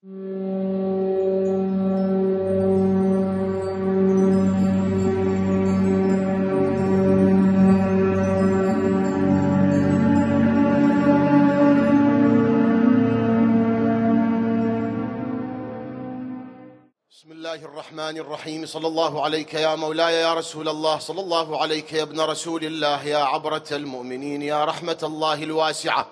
بسم الله الرحمن الرحيم. صلى الله عليك يا مولاي يا رسول الله، صلى الله عليك يا ابن رسول الله، يا عبرة المؤمنين، يا رحمة الله الواسعة،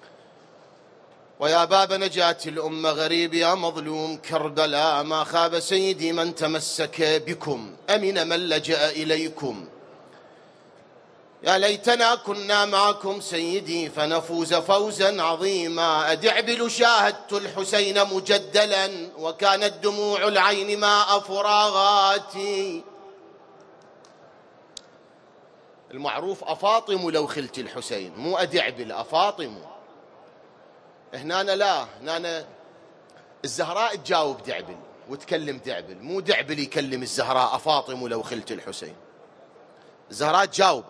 ويا باب نجاة الأمة، غريب يا مظلوم كربلاء، ما خاب سيدي من تمسك بكم، أمن من لجأ إليكم. يا ليتنا كنا معكم سيدي فنفوز فوزا عظيما. أدعبل شاهدت الحسين مجدلا وكانت دموع العين ماء فراغاتي. المعروف أفاطم لو خلت الحسين، مو أدعبل، أفاطم. هنا لا، هنا الزهراء تجاوب دعبل وتكلم دعبل، مو دعبل يكلم الزهراء أفاطم لو خلت الحسين. الزهراء تجاوب.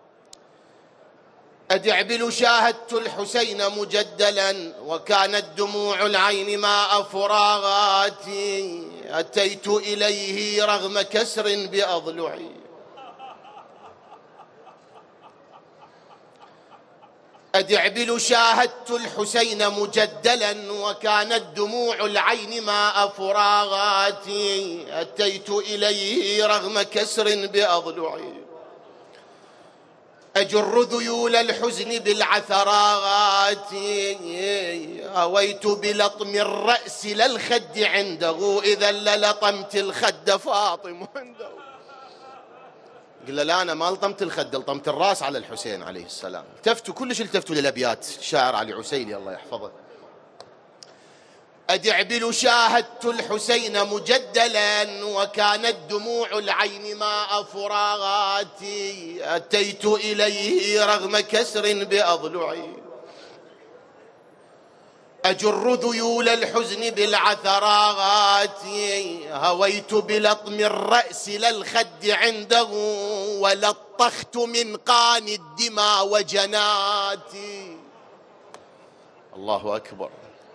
أدعبل شاهدت الحسين مجدلا وكانت دموع العين ماء فراغاتي. أتيت إليه رغم كسر بأضلعي. أدعبل شاهدت الحسين مجدلا وكانت دموع العين ماء فراغاتي. أتيت إليه رغم كسر بأضلعي. أجر ذيول الحزن بالعثرات. هويت بلطم الرأس للخد عنده، إذا للطمت الخد فاطم عنده. قل لا، أنا ما لطمت الخد، لطمت الرأس على الحسين عليه السلام. التفتوا كلش، التفتوا للأبيات الشاعر علي عسيلي الله يحفظه. أدعبل شاهدت الحسين مجدلا وكانت دموع العين ماء فراغاتي. أتيت إليه رغم كسر بأضلعي. أجر ذيول الحزن بالعثراغات. هويت بلطم الرأس للخد عنده، ولطخت من قان الدماء وجناتي. الله أكبر.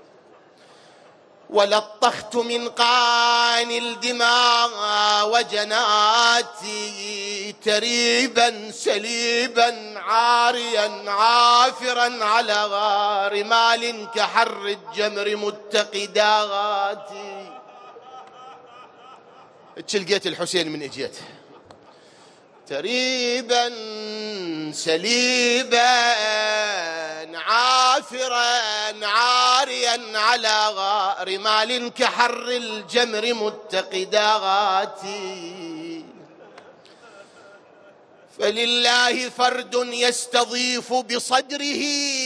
ولطخت من قان الدماء وجناتي. تريبا سليبا عاريا عافرا على غار مال كحر الجمر متقداتي. لقيت الحسين من اجيت. تريبا سليبا عافرا عاريا على غار مال كحر الجمر متقداتي. فلله فرد يستضيف بصدره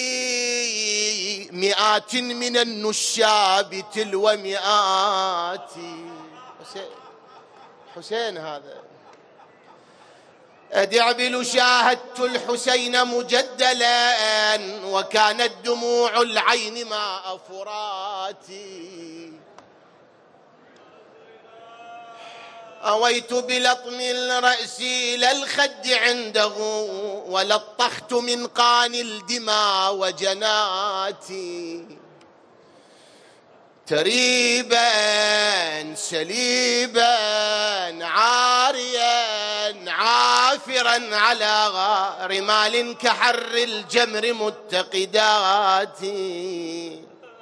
مئات من النشاب تلو مئات. حسين هذا. أدعبل شاهدت الحسين مجدلا وكانت دموع العين ماء فراتي. أويت بلطم الرأس للخد عنده، ولطخت من قان الدماء وجناتي. تريبا سليبا عاريا عافرا على غار مال كحر الجمر متقداتي.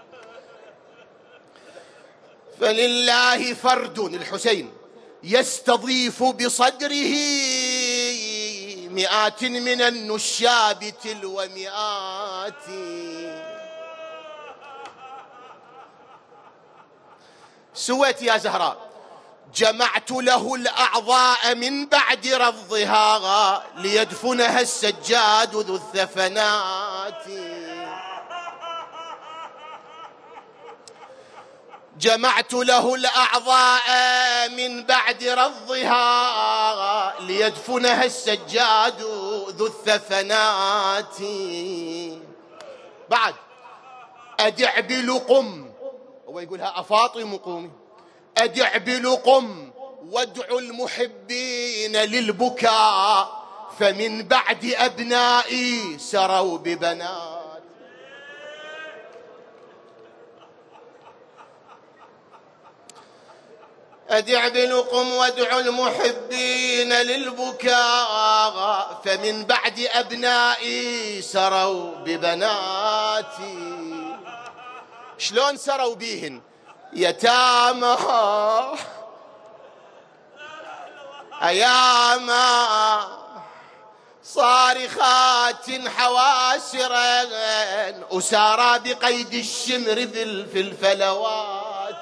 فلله فرد الحسين يستضيف بصدره مئات من النشاب تلو مئات. سويت يا زهراء. جمعت له الأعضاء من بعد رفضها ليدفنها السجاد ذو الثفنات. جمعت له الأعضاء من بعد رفضها ليدفنها السجاد ذو الثفنات. بعد أدعبل قم، هو يقولها أفاطم قومي. أدعبل قم وادعوا المحبين للبكاء، فمن بعد أبنائي سروا ببنات. أدع بلقم وادعوا المحبين للبكاء، فمن بعد أبنائي سروا ببناتي. شلون سروا بيهن؟ يتامى أياما صارخات حواسرا، أسارى بقيد الشمر في الفلوات.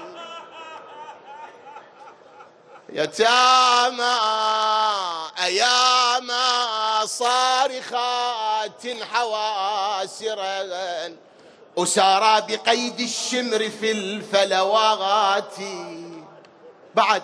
يتامى أياما صارخات حواسرا، أسارى بقيد الشمر في الفلوات. بعد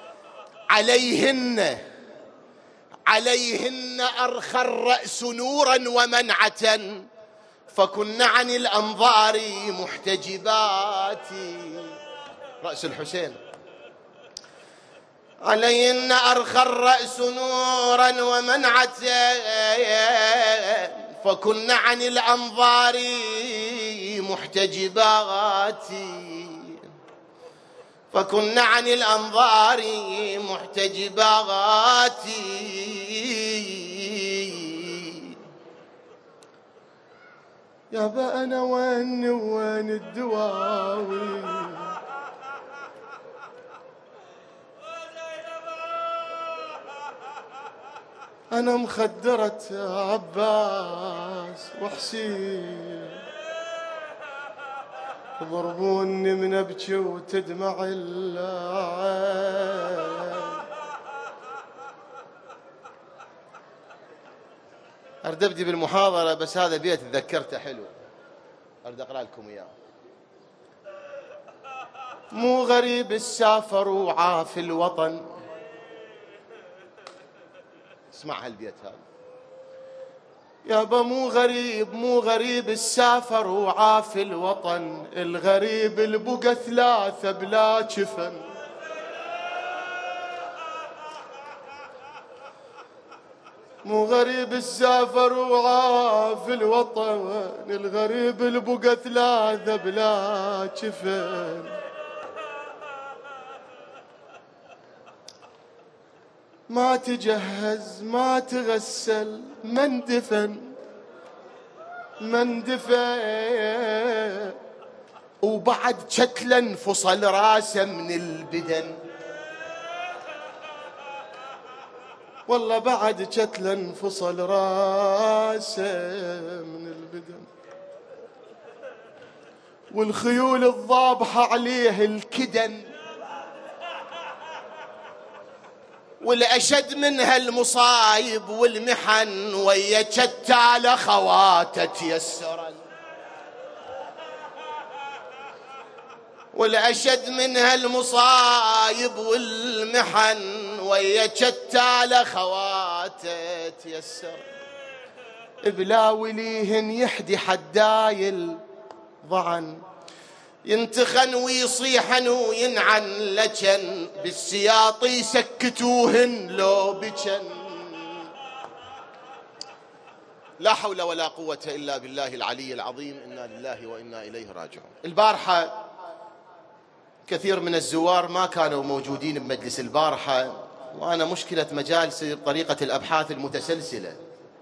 عليهن أرخى الرأس نورا ومنعة، فكن عن الأنظار محتجبات. رأس الحسين. عليهن أرخى الرأس نورا ومنعة، فكن عن الأنظار محتجبات. فكن عن الأنظار محتجبات. يابا أنا وين الدواوي؟ أنا مخدرة عباس وحسين، ضربوني من أبكي وتدمع العين. أريد أبدي بالمحاضرة، بس هذا بيت تذكرته حلو، أريد أقرأ لكم إياه. مو غريب السافر وعاف الوطن. اسمع هالبيت هذا. يابا مو غريب السافر وعاف الوطن، الغريب البقى ثلاثة بلا جفن. مو غريب السافر وعاف الوطن، الغريب البقى ثلاثة بلا جفن. ما تجهز ما تغسل من دفن، وبعد شتلا انفصل راسه من البدن. والله بعد شتلا انفصل راسه من البدن، والخيول الضابحة عليه الكدن، والأشد منها المصايب والمحن، ويا شتال خواته تيسرا. والأشد منها المصايب والمحن، ويا شتال خواته تيسرا. بلا وليهن يحدي حدايل ضعن، ينتخن ويصيحن وينعن لجن، بالسياط يسكتوهن لو بجن. لا حول ولا قوة إلا بالله العلي العظيم. إنا لله وإنا إليه راجعون. البارحة كثير من الزوار ما كانوا موجودين بمجلس البارحة، وأنا مشكلة مجالسي بطريقة الأبحاث المتسلسلة،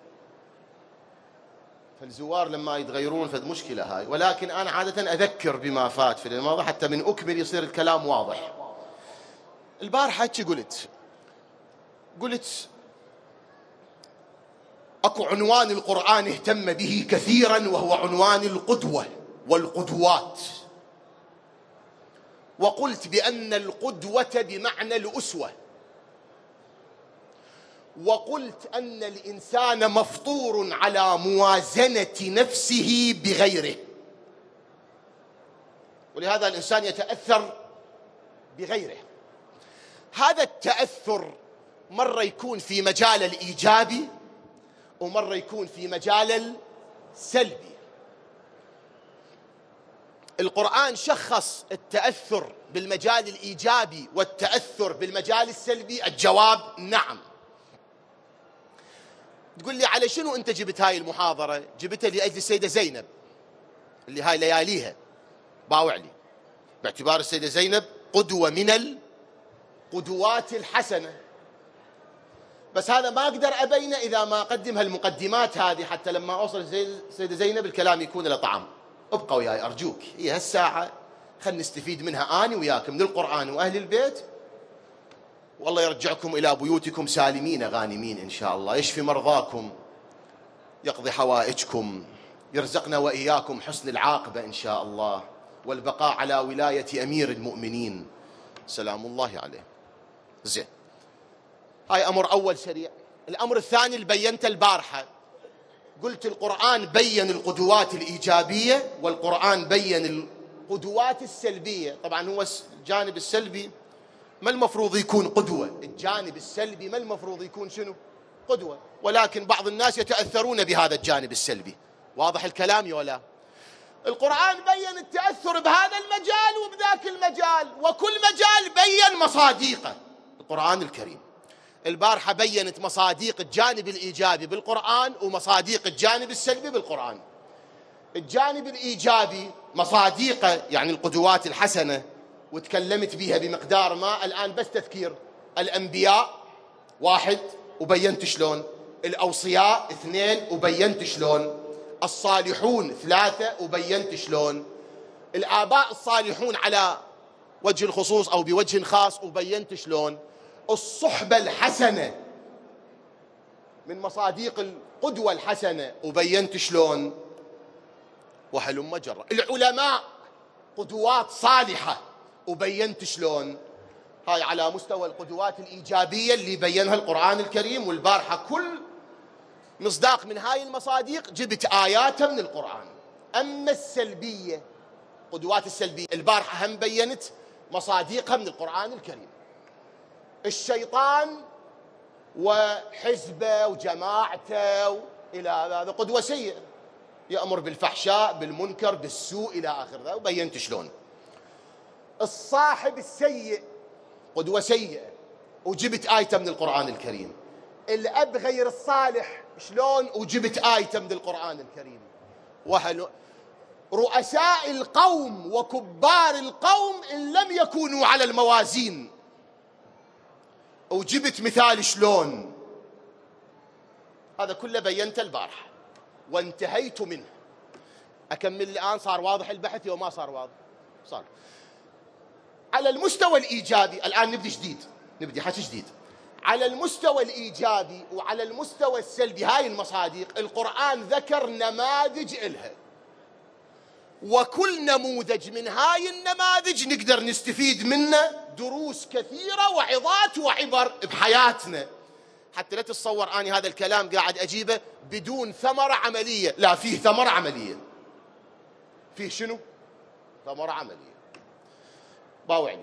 فالزوار لما يتغيرون فد مشكلة هاي. ولكن أنا عادة أذكر بما فات في الماضي حتى من أكمل يصير الكلام واضح. البارحة قلت أكو عنوان القرآن اهتم به كثيرا، وهو عنوان القدوة والقدوات. وقلت بأن القدوة بمعنى الأسوة، وقلت أن الإنسان مفطور على موازنة نفسه بغيره، ولهذا الإنسان يتأثر بغيره. هذا التأثر مرة يكون في مجال الإيجابي، ومرة يكون في مجال السلبي. القرآن شخص التأثر بالمجال الإيجابي والتأثر بالمجال السلبي. الجواب نعم. تقول لي على شنو أنت جبت هاي المحاضرة؟ جبتها لأجل السيدة زينب اللي هاي لياليها باوع لي، باعتبار السيدة زينب قدوة من القدوات الحسنة، بس هذا ما أقدر أبينه إذا ما أقدم هالمقدمات هذه، حتى لما أوصل السيدة زينب الكلام يكون له طعم. ابقوا وياي أرجوك، هي هالساعة خلنا نستفيد منها أنا وياكم من القرآن وأهل البيت، والله يرجعكم إلى بيوتكم سالمين غانمين إن شاء الله، يشفي مرضاكم، يقضي حوائجكم، يرزقنا وإياكم حسن العاقبة إن شاء الله، والبقاء على ولاية أمير المؤمنين سلام الله عليه. زين، هاي أمر أول سريع. الأمر الثاني اللي بينته البارحة، قلت القرآن بين القدوات الإيجابية والقرآن بين القدوات السلبية. طبعا هو الجانب السلبي ما المفروض يكون قدوة، الجانب السلبي ما المفروض يكون شنو؟ قدوة، ولكن بعض الناس يتأثرون بهذا الجانب السلبي. واضح الكلام يولا؟ القرآن بين التأثر بهذا المجال وبذاك المجال، وكل مجال بين مصاديقه. القرآن الكريم البارحة بينت مصاديق الجانب الإيجابي بالقرآن ومصاديق الجانب السلبي بالقرآن. الجانب الإيجابي مصاديقه يعني القدوات الحسنة، وتكلمت بها بمقدار ما، الآن بس تذكير. الأنبياء 1 وبينت شلون، الأوصياء 2 وبينت شلون، الصالحون 3 وبينت شلون، الآباء الصالحون على وجه الخصوص أو بوجه خاص وبينت شلون، الصحبة الحسنة من مصاديق القدوة الحسنة وبينت شلون، وهلم جرا. العلماء قدوات صالحة وبينت شلون. هاي على مستوى القدوات الإيجابية اللي بينها القرآن الكريم، والبارحة كل مصداق من هاي المصاديق جبت آيات من القرآن. أما السلبية، قدوات السلبية البارحة هم بينت مصاديقها من القرآن الكريم. الشيطان وحزبه وجماعته إلى هذا قدوة سيئة، يأمر بالفحشاء بالمنكر بالسوء إلى آخر ذا، وبينت شلون. الصاحب السيء قدوة سيئة وجبت آية من القرآن الكريم. الأب غير الصالح شلون، وجبت آية من القرآن الكريم. رؤساء القوم وكبار القوم إن لم يكونوا على الموازين، وجبت مثال شلون. هذا كله بينت البارحة وانتهيت منه. أكمل الآن؟ صار واضح البحث أو ما صار واضح؟ صار. على المستوى الإيجابي الآن نبدي جديد، نبدي حكي جديد. على المستوى الإيجابي وعلى المستوى السلبي هاي المصاديق القرآن ذكر نماذج إلها، وكل نموذج من هاي النماذج نقدر نستفيد منه دروس كثيرة وعظات وعبر بحياتنا، حتى لا تتصور أني هذا الكلام قاعد أجيبه بدون ثمرة عملية. لا، فيه ثمرة عملية. فيه شنو؟ ثمرة عملية. باوعني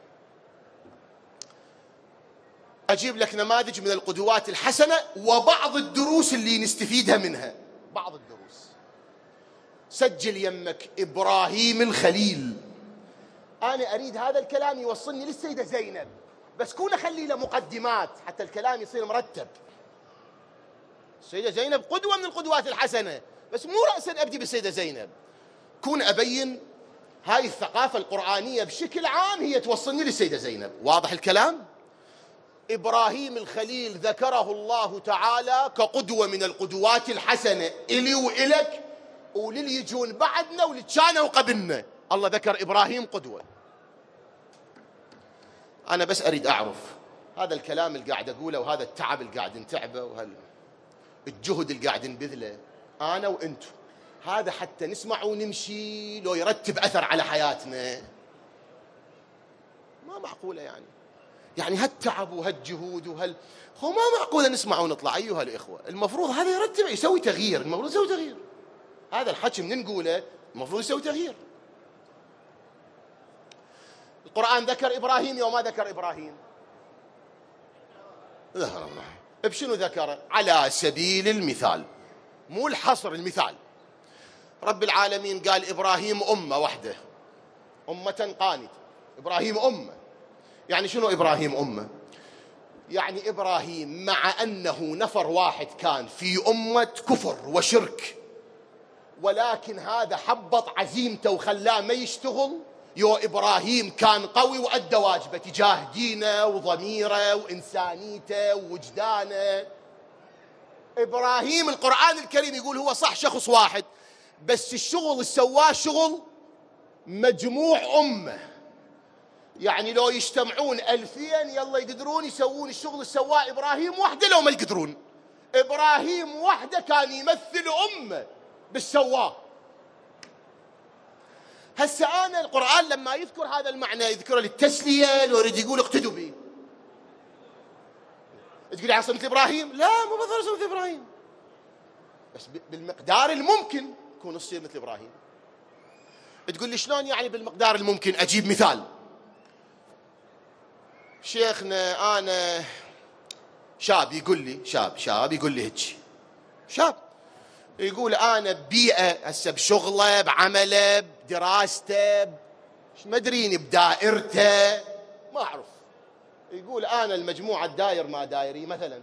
أجيب لك نماذج من القدوات الحسنة وبعض الدروس اللي نستفيدها منها. بعض الدروس سجل يمك إبراهيم الخليل. أنا أريد هذا الكلام يوصلني للسيدة زينب، بس كون أخلي له مقدمات حتى الكلام يصير مرتب. السيدة زينب قدوة من القدوات الحسنة، بس مو رأسا أبدي بالسيدة زينب، كون أبين هاي الثقافة القرآنية بشكل عام هي توصلني للسيدة زينب. واضح الكلام؟ إبراهيم الخليل ذكره الله تعالى كقدوة من القدوات الحسنة إلي وإلك وللي يجون بعدنا واللي كانوا قبلنا. الله ذكر إبراهيم قدوة. أنا بس أريد أعرف هذا الكلام اللي قاعد أقوله وهذا التعب اللي قاعد نتعبه والجهد اللي قاعد نبذله أنا وأنتم، هذا حتى نسمع ونمشي لو يرتب أثر على حياتنا؟ ما معقولة يعني هالتعب وهالجهود هو ما معقولة نسمع ونطلع. أيها الإخوة، المفروض هذا يرتب يسوي تغيير، المفروض يسوي تغيير. هذا الحكي من نقوله المفروض يسوي تغيير. القرآن ذكر إبراهيم يوم ما ذكر إبراهيم؟ ذكر الله. بشنو ذكره؟ على سبيل المثال، مو الحصر، المثال. رب العالمين قال إبراهيم أمة وحده، أمة قانتة. إبراهيم أمة، يعني شنو إبراهيم أمة؟ يعني إبراهيم مع أنه نفر واحد كان في أمة كفر وشرك، ولكن هذا حبط عزيمته وخلاه ما يشتغل يو إبراهيم كان قوي وأدى واجبه تجاه دينه وضميره وإنسانيته ووجدانه. إبراهيم القرآن الكريم يقول هو صح شخص واحد، بس الشغل اللي سواه شغل مجموع أمة. يعني لو يجتمعون 2000 يلا يقدرون يسوون الشغل اللي سواه إبراهيم وحده لو ما يقدرون. إبراهيم وحده كان يمثل أمة بالسواه. هسه أنا القرآن لما يذكر هذا المعنى يذكره للتسلية، لو يريد يقول اقتدوا به. تقول على مثل إبراهيم؟ لا، مو بالضرورة مثل إبراهيم، بس بالمقدار الممكن يكون تصير مثل إبراهيم. تقول لي شلون يعني بالمقدار الممكن؟ أجيب مثال. شيخنا أنا شاب يقول لي شاب يقول لي هيك شاب يقول أنا ببيئة هسه بشغله بعمله بدراسته ما أدريني بدائرته ما أعرف. يقول أنا المجموعة الداير ما دايري مثلا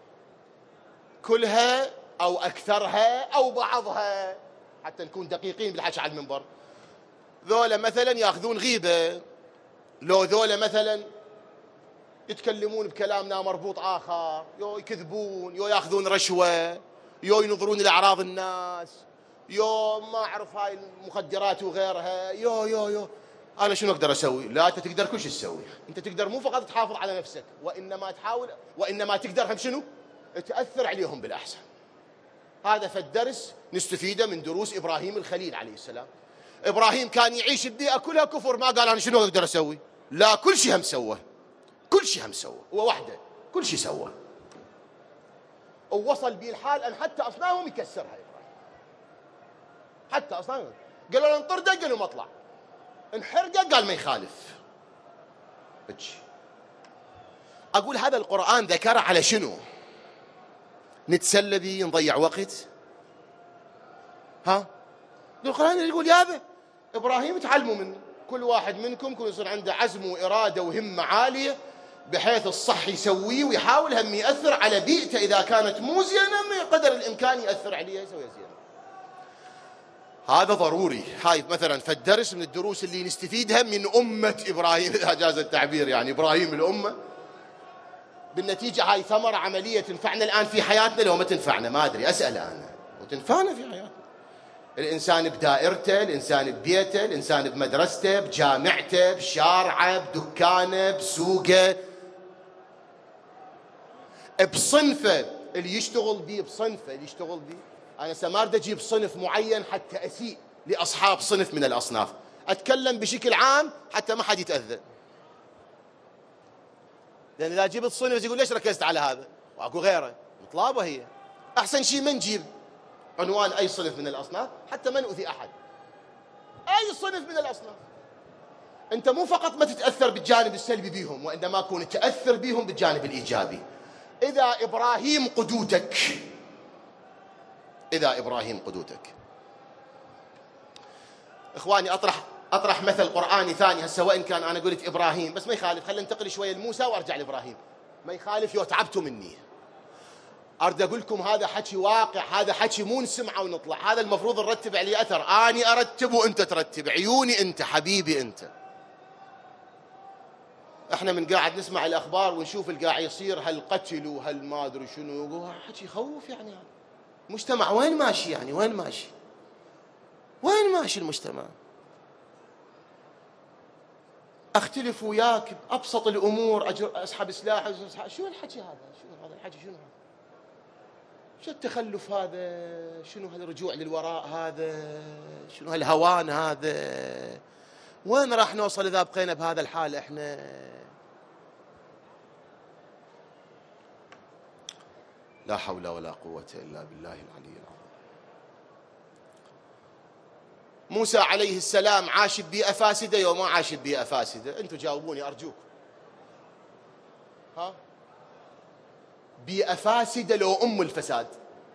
كلها أو أكثرها أو بعضها، حتى نكون دقيقين بالحكي على المنبر، ذولا مثلا يأخذون غيبة، لو ذولا مثلا يتكلمون بكلامنا مربوط آخر، يو يكذبون، يو يأخذون رشوة، يو ينظرون لأعراض الناس، يو ما أعرف هاي المخدرات وغيرها، يو أنا شنو أقدر أسوي؟ لا، أنت تقدر كل شيء تسوي. أنت تقدر مو فقط تحافظ على نفسك، وإنما تقدر هم شنو؟ تأثر عليهم بالأحسن. هذا فالدرس نستفيده من دروس إبراهيم الخليل عليه السلام. إبراهيم كان يعيش ببيئة كلها كفر، ما قال أنا شنو أقدر أسوي؟ لا، كل شيء هم سوى، كل شيء هم سوى، هو وحده كل شيء سوى. ووصل به الحال أن حتى أصنامهم يكسرها إبراهيم، حتى أصنامهم قالوا له انطرده، قالوا ما اطلع، انحرقه قال ما يخالف. أقول هذا القرآن ذكر على شنو؟ نتسلى به نضيع وقت؟ القرآن يقول يابا إبراهيم تعلموا منه، كل واحد منكم كل يصير عنده عزم وإرادة وهمة عالية بحيث الصح يسويه ويحاول هم يأثر على بيئته، إذا كانت مو زينة من قدر الإمكان يأثر عليها يسويها زينة. هذا ضروري. هاي مثلا فالدرس من الدروس اللي نستفيدها من أمة إبراهيم إذا جاز التعبير، يعني إبراهيم الأمة. بالنتيجة هاي ثمرة عملية تنفعنا الآن في حياتنا، لو ما تنفعنا ما أدري، أسأل أنا، وتنفعنا في حياتنا. الإنسان بدائرته، الإنسان ببيته، الإنسان بمدرسته، بجامعته، بشارعه، بدكانه، بسوقه، بصنفه اللي يشتغل بيه، بصنفه اللي يشتغل بيه. أنا سمارد أجيب صنف معين حتى أسيء لأصحاب صنف من الأصناف، أتكلم بشكل عام حتى ما حد يتأذى. لأن إذا جبت صنف يقول ليش ركزت على هذا وأكو غيره، مطلابة هي. أحسن شيء ما نجيب عنوان أي صنف من الأصناف حتى ما نؤذي أحد. أي صنف من الأصناف أنت مو فقط ما تتأثر بالجانب السلبي بيهم، وإنما كون تأثر بيهم بالجانب الإيجابي. إذا إبراهيم قدوتك، إذا إبراهيم قدوتك. إخواني أطرح مثل قرآني ثاني هسه، وإن كان أنا قلت إبراهيم بس ما يخالف، خلينا ننتقل شوية لموسى وأرجع لإبراهيم، ما يخالف، يو تعبتوا مني. أريد أقول لكم هذا حكي واقع، هذا حكي مو نسمعه ونطلع، هذا المفروض نرتب عليه أثر. أني أرتب وأنت ترتب، عيوني أنت حبيبي أنت. إحنا من قاعد نسمع الأخبار ونشوف القاعد يصير هالقتل وهالما أدري شنو، حكي يخوف. يعني المجتمع وين ماشي؟ يعني وين ماشي؟ وين ماشي المجتمع؟ أختلف وياك بأبسط الأمور، أسحب سلاح، شو الحكي هذا؟ شو هذا الحكي؟ شنو هذا؟ شو التخلف هذا؟ شنو هذا الرجوع للوراء هذا؟ شنو هالهوان هذا؟ وين راح نوصل إذا بقينا بهذا الحال إحنا؟ لا حول ولا قوة إلا بالله العلي العظيم. موسى عليه السلام عاش ببيئة فاسدة وما عاش ببيئة فاسدة؟ أنتم جاوبوني أرجوك. بيئة فاسدة لو أم الفساد.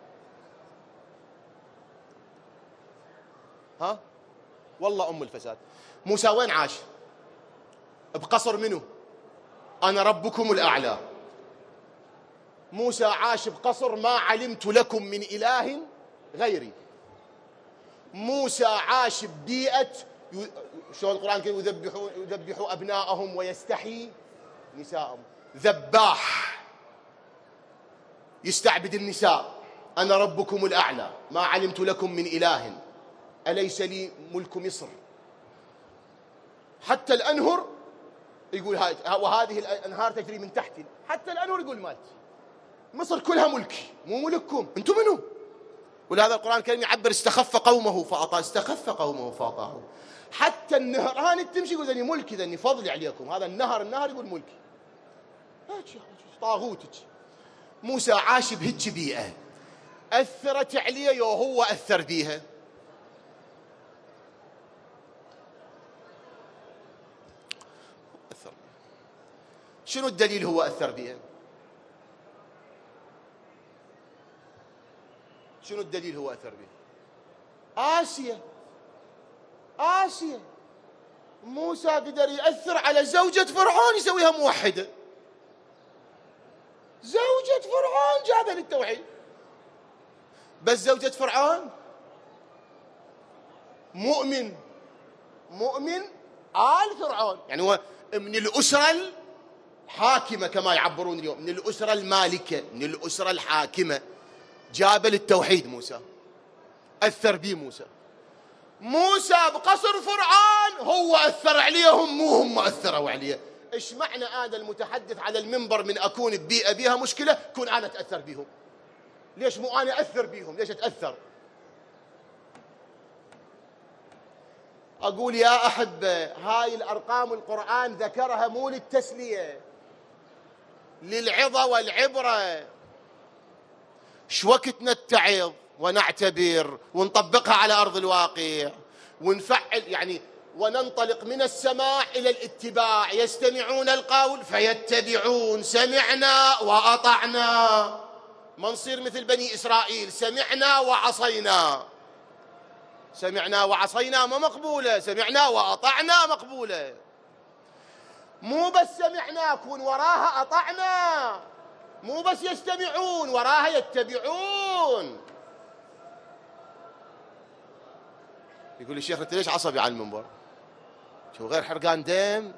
والله أم الفساد. موسى وين عاش؟ بقصر منو؟ أنا ربكم الأعلى. موسى عاش بقصر ما علمت لكم من إله غيري. موسى عاش ببيئة شلون القرآن الكريم يذبحوا أبناءهم ويستحيي نساءهم. ذباح يستعبد النساء. أنا ربكم الأعلى ما علمت لكم من إله أليس لي ملك مصر. حتى الأنهر يقول وهذه الأنهار تجري من تحتي. حتى الأنهر يقول مالتي. مصر كلها ملكي مو ملككم أنتم منو. ولهذا القرآن الكريم يعبر استخف قومه فأطاعوه. حتى النهران تمشي يقول ذني ملكي ذني فضلي عليكم. هذا النهر يقول ملكي. طاغوتك. موسى عاش بهيج بيئة أثرت عليه وهو أثر بيها. شنو الدليل هو أثر بيها؟ شنو الدليل هو أثر بيها؟ آسيا موسى قدر يأثر على زوجة فرعون يسويها موحدة. زوجة فرعون جابها للتوحيد. بس زوجة فرعون مؤمن آل فرعون، يعني هو من الأسرة الحاكمة كما يعبرون اليوم، من الأسرة المالكة، من الأسرة الحاكمة. جاب للتوحيد موسى، أثر به موسى بقصر فرعون هو أثر عليهم مو هم أثروا عليه. إيش معنى أنا المتحدث على المنبر من أكون ببيئة بيها مشكلة كون أنا أتأثر بهم؟ ليش مو أنا أثر بهم؟ ليش أتأثر؟ أقول يا أحبة هاي الأرقام القرآن ذكرها مو للتسلية، للعظة والعبرة. شو وقت نتعظ ونعتبر ونطبقها على أرض الواقع ونفعل، يعني وننطلق من السماع إلى الاتباع. يستمعون القول فيتبعون. سمعنا وأطعنا، ما نصير مثل بني إسرائيل سمعنا وعصينا. سمعنا وعصينا ما مقبولة، سمعنا وأطعنا مقبولة. مو بس سمعنا كون وراها أطعنا، مو بس يستمعون وراها يتبعون. يقول الشيخ انت ليش عصبي على المنبر؟ شو غير حرقان دم؟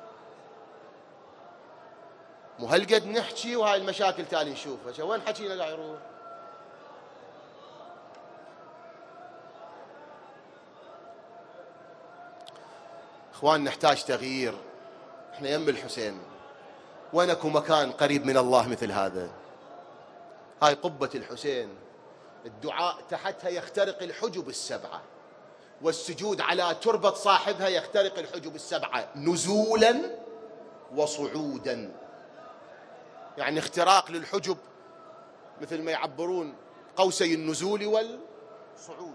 مو هالقد نحكي وهاي المشاكل تالي نشوفها. شو وين حكينا قاعد يروح؟ اخوان نحتاج تغيير. احنا يم الحسين، وين اكو مكان قريب من الله مثل هذا؟ هاي قبة الحسين، الدعاء تحتها يخترق الحجب السبعة، والسجود على تربة صاحبها يخترق الحجب السبعة نزولا وصعودا. يعني اختراق للحجب مثل ما يعبرون قوسي النزول والصعود.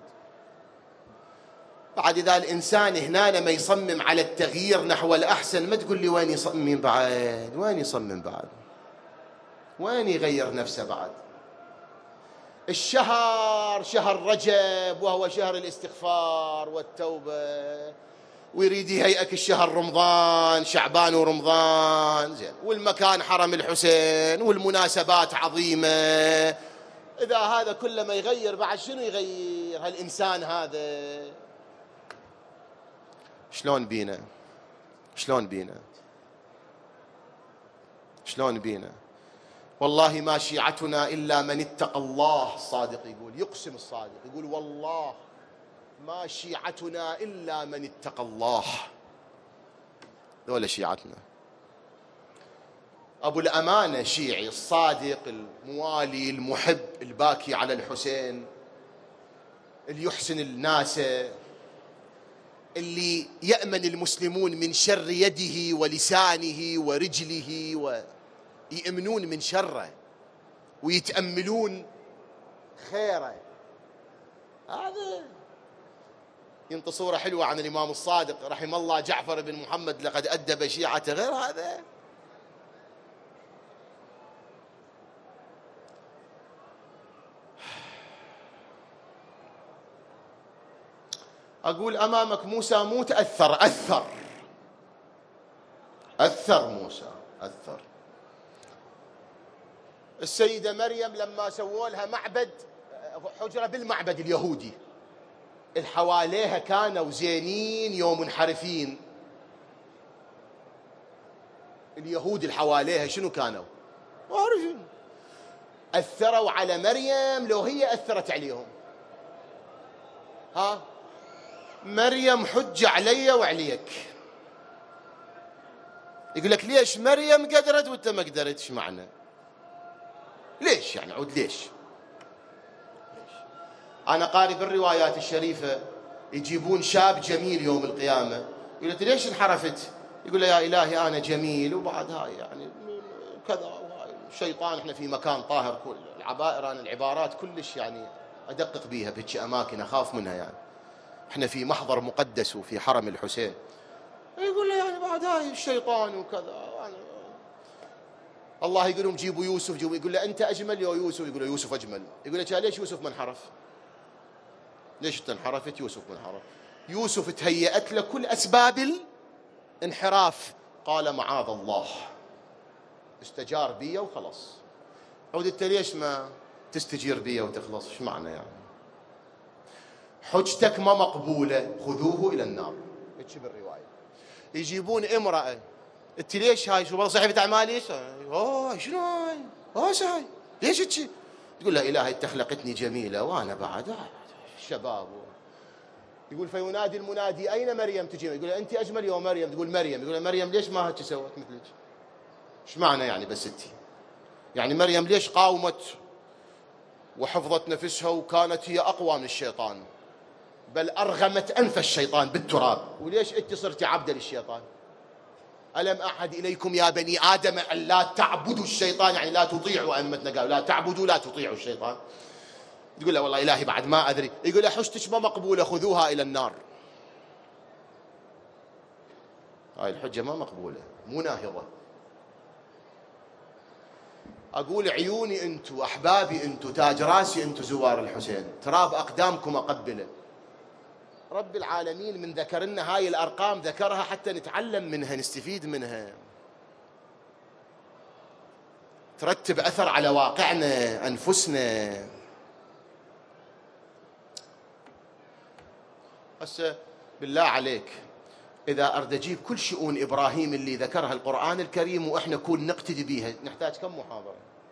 بعد إذا الإنسان هنا ما يصمم على التغيير نحو الأحسن، ما تقول لي وين يصمم بعد، وين يصمم بعد، وين يغير نفسه بعد. الشهر شهر رجب وهو شهر الاستغفار والتوبة، ويريد يهيئك الشهر رمضان، شعبان ورمضان زين، والمكان حرم الحسين والمناسبات عظيمة. إذا هذا كله ما يغير بعد شنو يغير هالإنسان هذا؟ شلون بينا؟ شلون بينا؟ شلون بينا؟ والله ما شيعتنا إلا من اتقى الله. الصادق يقول، يقسم الصادق يقول والله ما شيعتنا إلا من اتقى الله. ذولا شيعتنا. أبو الأمانة شيعي الصادق الموالي المحب الباكي على الحسين، اللي يحسن الناس، اللي يأمن المسلمون من شر يده ولسانه ورجله، ويأمنون من شره ويتأملون خيره. هذا ينطي صورة حلوة عن الإمام الصادق رحم الله جعفر بن محمد لقد أدب شيعته. غير هذا أقول أمامك موسى مو تأثر، أثر موسى، أثر. السيدة مريم لما سووا لها معبد، حجرة بالمعبد اليهودي، الحواليها كانوا زينين يوم منحرفين. اليهود الحواليها شنو كانوا؟ عارفين. أثروا على مريم لو هي أثرت عليهم. ها مريم حجة علي وعليك. يقول لك ليش مريم قدرت وانت ما قدرت؟ ايش معنى؟ ليش يعني؟ عود ليش؟ أنا قارئ بالروايات الشريفة يجيبون شاب جميل يوم القيامة، يقول له ليش انحرفت؟ يقول له يا إلهي أنا جميل وبعد هاي يعني كذا وهاي الشيطان، احنا في مكان طاهر، كل العبائر أنا العبارات كلش يعني أدقق بيها بهيك أماكن أخاف منها، يعني احنا في محضر مقدس وفي حرم الحسين. يقول له يعني بعد هاي الشيطان وكذا الله يقول لهم جيبوا يوسف، جيبوا. يقول له أنت أجمل يا يوسف؟ يقول له يوسف أجمل. يقول له ليش يوسف ما انحرف؟ ليش أنت انحرفت؟ يوسف ما انحرف. يوسف تهيأت له كل أسباب الانحراف، قال معاذ الله، استجار بي وخلص. عود أنت ليش ما تستجير بي وتخلص؟ ايش معنى يعني؟ حجتك ما مقبولة، خذوه إلى النار. هيك بالرواية. يجيبون امرأة، انت ليش هاي؟ شو صحيفة أعمال ايش؟ شنو هاي؟ هاي ليش هيك؟ تقول لا إلهي انت خلقتني جميلة وانا بعد شباب. يقول فينادي المنادي أين مريم؟ تجي يقول أنت أجمل يا مريم. تقول مريم. يقول مريم ليش ما هيك سوت مثلك؟ ايش معنى يعني؟ بس انت يعني مريم ليش قاومت وحفظت نفسها وكانت هي أقوى من الشيطان، بل أرغمت أنف الشيطان بالتراب، وليش أنت صرتي عبدة للشيطان؟ ألم أعهد إليكم يا بني آدم أن لا تعبدوا الشيطان، يعني لا تطيعوا، أئمتنا قالوا لا تعبدوا لا تطيعوا الشيطان. تقول له والله إلهي بعد ما أدري. يقول له حجتك ما مقبولة، خذوها إلى النار. هاي الحجة ما مقبولة، مو ناهضة. أقول عيوني أنتو، أحبابي أنتو، تاج راسي أنتو، زوار الحسين، تراب أقدامكم أقبله. رب العالمين من ذكر لنا هاي الأرقام ذكرها حتى نتعلم منها، نستفيد منها، ترتب أثر على واقعنا أنفسنا. هسه بالله عليك إذا أرد أجيب كل شؤون إبراهيم اللي ذكرها القرآن الكريم وإحنا كون نقتدي بيها، نحتاج كم محاضرة؟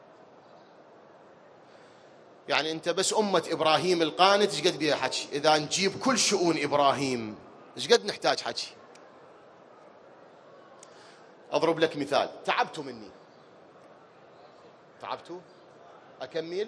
يعني أنت بس أمة إبراهيم القانت إيش قد بيها حكي؟ إذا نجيب كل شؤون إبراهيم إيش قد نحتاج حكي؟ أضرب لك مثال. تعبتوا مني، تعبتوا؟ أكمل؟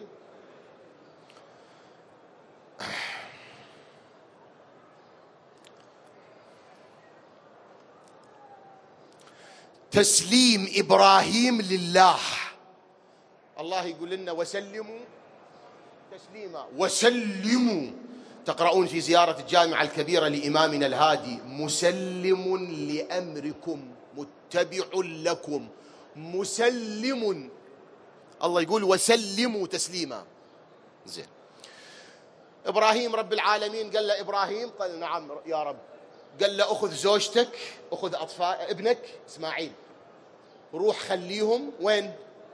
تسليم إبراهيم لله. الله يقول لنا وسلموا تسليما، وسلموا. تقرؤون في زيارة الجامعة الكبيرة لإمامنا الهادي مسلم لأمركم متبع لكم، مسلم. الله يقول وسلموا تسليما. زين. إبراهيم رب العالمين قال له إبراهيم، قال نعم يا رب. قال له أخذ زوجتك، أخذ أطفال ابنك إسماعيل، روح خليهم وين؟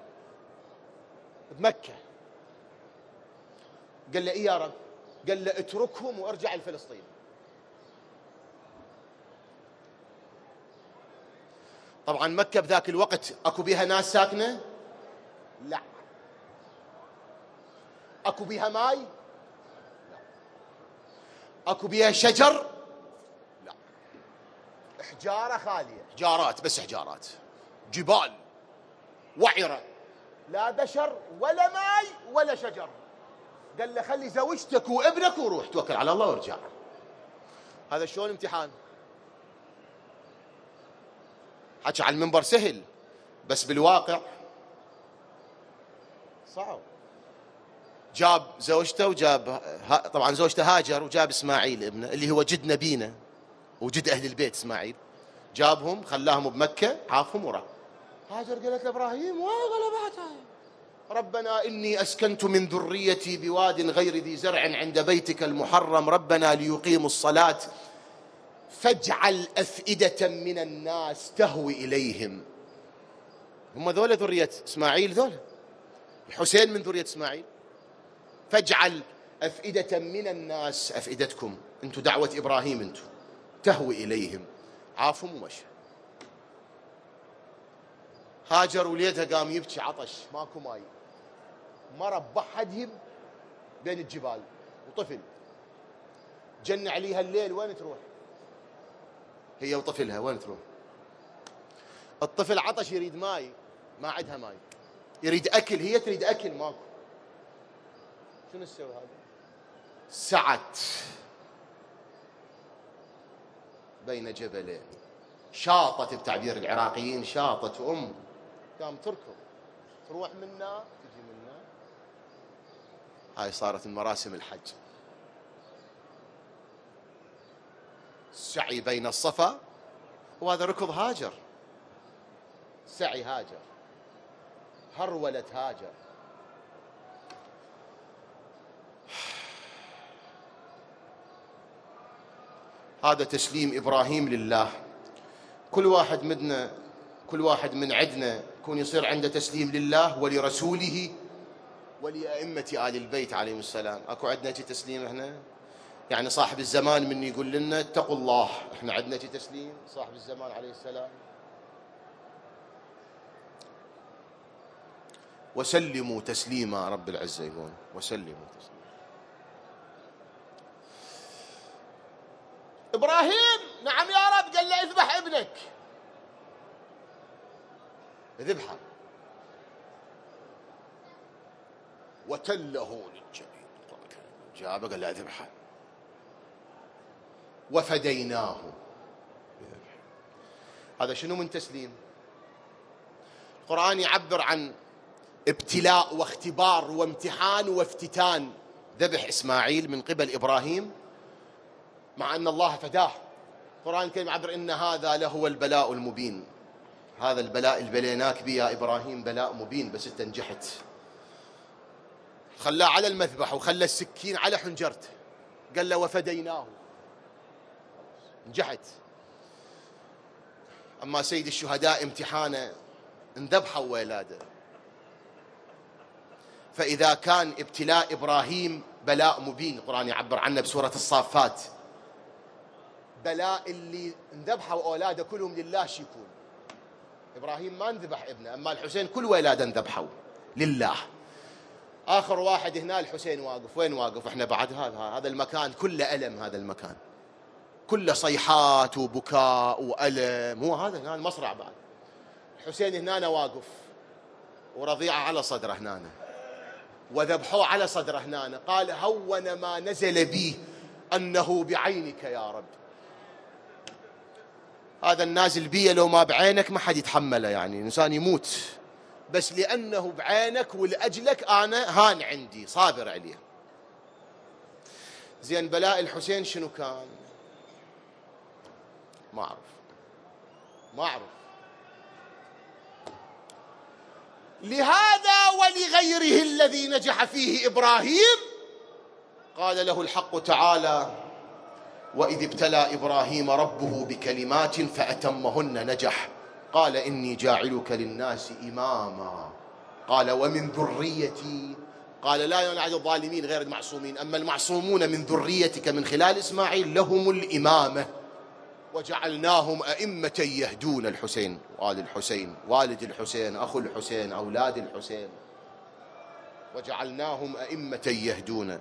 بمكة. قال له إيه يا رب؟ قال له اتركهم وارجع لفلسطين. طبعا مكة بذاك الوقت أكو بها ناس ساكنة؟ لا. أكو بها ماي؟ لا. أكو بها شجر؟ لا. حجارة خالية، حجارات بس، حجارات، جبال وعرة، لا بشر ولا ماي ولا شجر. قال له خلي زوجتك وابنك وروح توكل على الله وارجع. هذا شلون امتحان؟ حكي على المنبر سهل بس بالواقع صعب. جاب زوجته وجاب طبعا زوجته هاجر، وجاب اسماعيل ابنه اللي هو جد نبينا وجد اهل البيت اسماعيل، جابهم خلاهم بمكة، عافهم وراح. هاجر قالت لابراهيم وغلبتها ربنا إني أسكنت من ذريتي بواد غير ذي زرع عند بيتك المحرم ربنا ليقيموا الصلاة فاجعل أفئدة من الناس تهوي إليهم. هم ذولا ذرية إسماعيل، ذولا الحسين من ذرية إسماعيل. فاجعل أفئدة من الناس، أفئدتكم أنتم دعوة إبراهيم، أنتم تهوي إليهم. عافهم ومشى. هاجر وليدها قام يبكي عطش، ماكو ماي، مرة بحدهم بين الجبال وطفل، جن عليها الليل، وين تروح هي وطفلها؟ وين تروح؟ الطفل عطش يريد ماي، ما عندها ماي، يريد أكل، هي تريد أكل، ماكو. شنو تسوي هذا؟ سعت بين جبلين، شاطت بتعبير العراقيين، شاطت قام تركض، تروح منا تجي منا. هاي صارت من مراسم الحج. السعي بين الصفا، وهذا ركض هاجر، سعي هاجر، هرولة هاجر. هذا تسليم إبراهيم لله. كل واحد منا، كل واحد من عندنا يكون يصير عنده تسليم لله ولرسوله ولأئمة آل البيت عليهم السلام. أكو عندنا تسليم احنا؟ يعني صاحب الزمان من يقول لنا اتقوا الله، احنا عندنا تسليم صاحب الزمان عليه السلام. وسلموا تسليما، رب العزة يقول وسلموا تسليما. إبراهيم نعم يا رب، قال له اذبح ابنك، ذبحه، وتله للجبين، جابه قال له اذبحه، وفديناه. هذا شنو من تسليم؟ القرآن يعبر عن ابتلاء واختبار وامتحان وافتتان ذبح إسماعيل من قبل إبراهيم، مع أن الله فداه. القرآن الكريم يعبر إن هذا لهو البلاء المبين. هذا البلاء اللي بليناك به يا إبراهيم بلاء مبين، بس أنت نجحت. خلاه على المذبح وخلى السكين على حنجرته، قال له وفديناه، نجحت. أما سيد الشهداء امتحانه انذبحوا ولاده. فإذا كان ابتلاء إبراهيم بلاء مبين، القرآن يعبر عنه بسورة الصافات، بلاء اللي انذبحوا أولاده كلهم لله شيكون. إبراهيم ما انذبح ابنه، أما الحسين كل ولاده انذبحوا لله. آخر واحد هنا الحسين واقف، وين واقف؟ احنا بعد هذا المكان كله ألم، هذا المكان كله صيحات وبكاء وألم، هو هذا هنا المصرع بعد. الحسين هنا واقف ورضيعة على صدره هنا، وذبحوه على صدره هنا، قال هون ما نزل بي أنه بعينك يا رب. هذا النازل بي لو ما بعينك ما حد يتحمله، يعني إنسان يموت، بس لأنه بعينك ولأجلك أنا هان عندي صابر عليه. زين بلاء الحسين شنو كان؟ ما أعرف. لهذا ولغيره الذي نجح فيه إبراهيم قال له الحق تعالى وإذ ابتلى إبراهيم ربه بكلمات فأتمهن نجح، قال إني جاعلك للناس إماما، قال ومن ذريتي، قال لا ينعد الظالمين غير المعصومين، أما المعصومون من ذريتك من خلال إسماعيل لهم الإمامة وجعلناهم أئمة يهدون. الحسين وآل الحسين، والد الحسين، أخو الحسين، أولاد الحسين، وجعلناهم أئمة يهدون.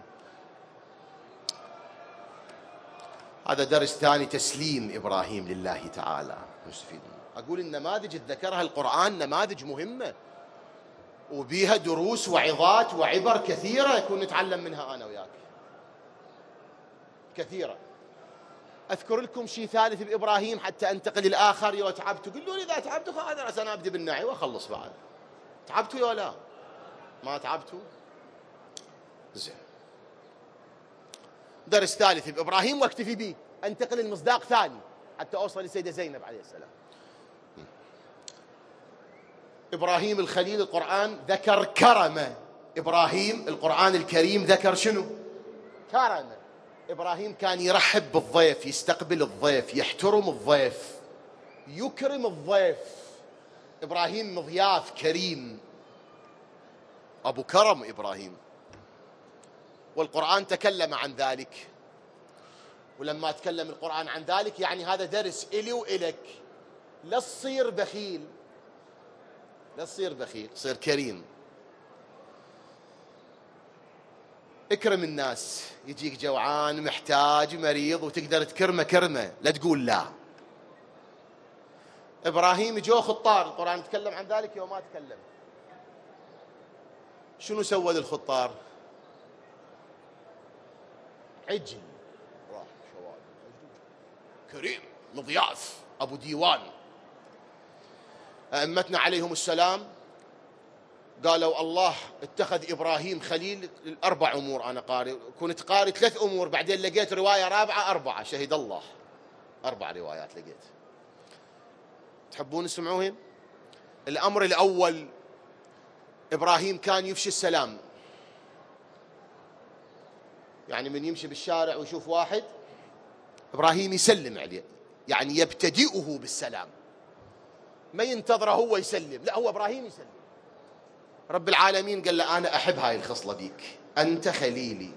هذا درس ثاني، تسليم إبراهيم لله تعالى. مستفيد. أقول النماذج ذكرها القرآن نماذج مهمة وبيها دروس وعظات وعبر كثيرة يكون نتعلم منها أنا وياك، كثيرة. أذكر لكم شيء ثالث بإبراهيم حتى أنتقل الآخر. يا تعبتوا قلوا لي إذا تعبتوا هذا أنا أبدي بالنعي وأخلص بعد. تعبتوا يا لا؟ ما تعبتوا؟ زين. درس ثالث بإبراهيم واكتفي به، أنتقل المصداق ثاني حتى أوصل للسيدة زينب عليه السلام. إبراهيم الخليل القرآن ذكر كرمه. إبراهيم القرآن الكريم ذكر شنو؟ كرمه. إبراهيم كان يرحب بالضيف، يستقبل الضيف، يحترم الضيف، يكرم الضيف. إبراهيم مضياف كريم، أبو كرم إبراهيم. والقرآن تكلم عن ذلك. ولما تكلم القرآن عن ذلك يعني هذا درس إلي وإلك، لا تصير بخيل، لا تصير بخيل، تصير كريم. اكرم الناس، يجيك جوعان محتاج مريض وتقدر تكرمه كرمه، لا تقول لا. إبراهيم جو خطار، القرآن يتكلم عن ذلك يوم ما تكلم. شنو سوى للخطار؟ عجل، راح شوال كريم مضياف أبو ديوان. أئمتنا عليهم السلام قالوا الله اتخذ إبراهيم خليل الأربع أمور. أنا قارئ، كنت قارئ 3 أمور، بعدين لقيت رواية رابعة 4، شهد الله 4 روايات لقيت. تحبون تسمعوهم؟ الأمر الأول، إبراهيم كان يفشي السلام. يعني من يمشي بالشارع ويشوف واحد، إبراهيم يسلم عليه، يعني يبتدئه بالسلام، ما ينتظره هو يسلم، لا هو إبراهيم يسلم. رب العالمين قال له أنا أحب هاي الخصلة بيك، أنت خليلي.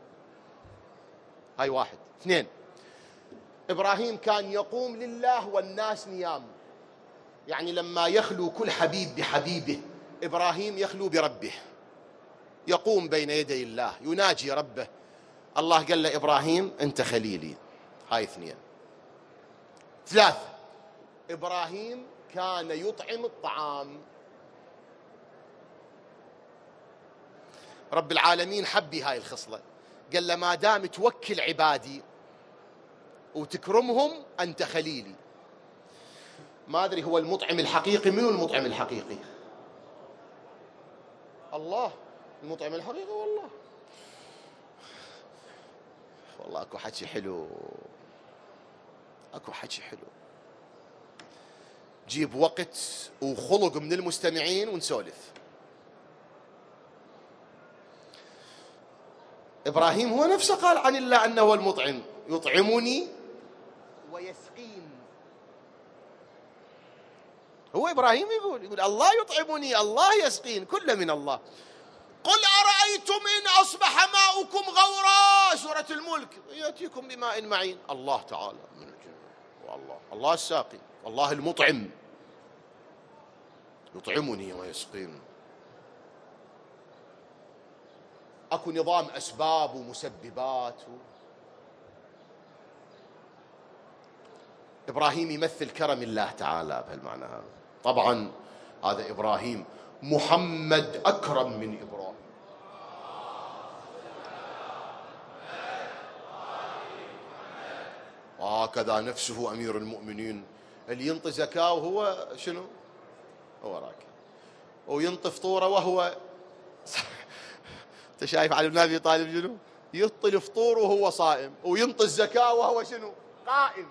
هاي 1. 2، إبراهيم كان يقوم لله والناس نيام. يعني لما يخلو كل حبيب بحبيبه، إبراهيم يخلو بربه، يقوم بين يدي الله يناجي ربه. الله قال له إبراهيم أنت خليلي. هاي 2. 3، إبراهيم كان يطعم الطعام. رب العالمين حبي هاي الخصلة، قال له ما دام توكل عبادي وتكرمهم أنت خليلي. ما أدري هو المطعم الحقيقي، منو المطعم الحقيقي؟ الله المطعم الحقيقي. والله أكو حكي حلو، أكو حكي حلو. جيب وقت وخلق من المستمعين ونسولف. إبراهيم هو نفسه قال عن الله أنه هو المطعم، يطعمني ويسقين. هو إبراهيم يقول الله يطعمني الله يسقين، كله من الله. قل أرأيتم إن أصبح ماؤكم غورا، سورة الملك، يأتيكم بماء معين. الله تعالى من الجنة، الله الساقي، الله المطعم، يطعمني ويسقين. أكو نظام أسباب ومسببات. إبراهيم يمثل كرم الله تعالى بهالمعنى هذا. طبعا هذا إبراهيم، محمد أكرم من إبراهيم. وهكذا نفسه أمير المؤمنين، اللي ينطي زكاة وهو شنو؟ هو راكب، وينطي فطوره وهو انت شايف علي بن ابي طالب شنو؟ ينطي الفطور وهو صائم، وينطي الزكاة وهو شنو؟ قائم.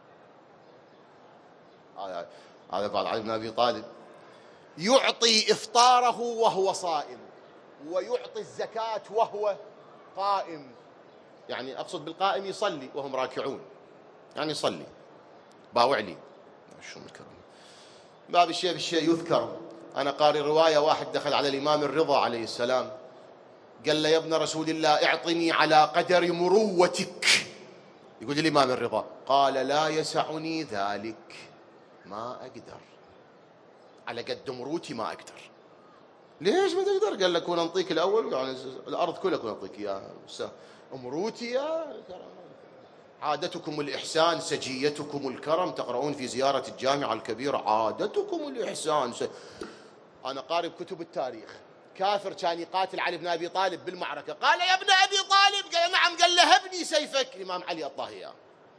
هذا بعد علي بن ابي طالب يعطي افطاره وهو صائم، ويعطي الزكاة وهو قائم. يعني اقصد بالقائم يصلي وهم راكعون، يعني يصلي باوع لي شو الكرم. باب الشيء بالشيء يذكر. انا قارئ روايه، واحد دخل على الامام الرضا عليه السلام قال له يا ابن رسول الله اعطني على قدر مروتك. يقول الامام الرضا قال لا يسعني ذلك، ما اقدر، على قد مروتي ما اقدر. ليش ما تقدر؟ قال لك كون انطيك الاول، يعني الارض كلها كون انطيك يا مروتي يا كرم. عادتكم الإحسان سجيتكم الكرم، تقرؤون في زيارة الجامعة الكبيرة عادتكم الإحسان أنا قارئ كتب التاريخ، كافر كان يقاتل علي بن أبي طالب بالمعركة، قال يا ابن أبي طالب، قال نعم، قال له هبني سيفك. الإمام علي الطاهية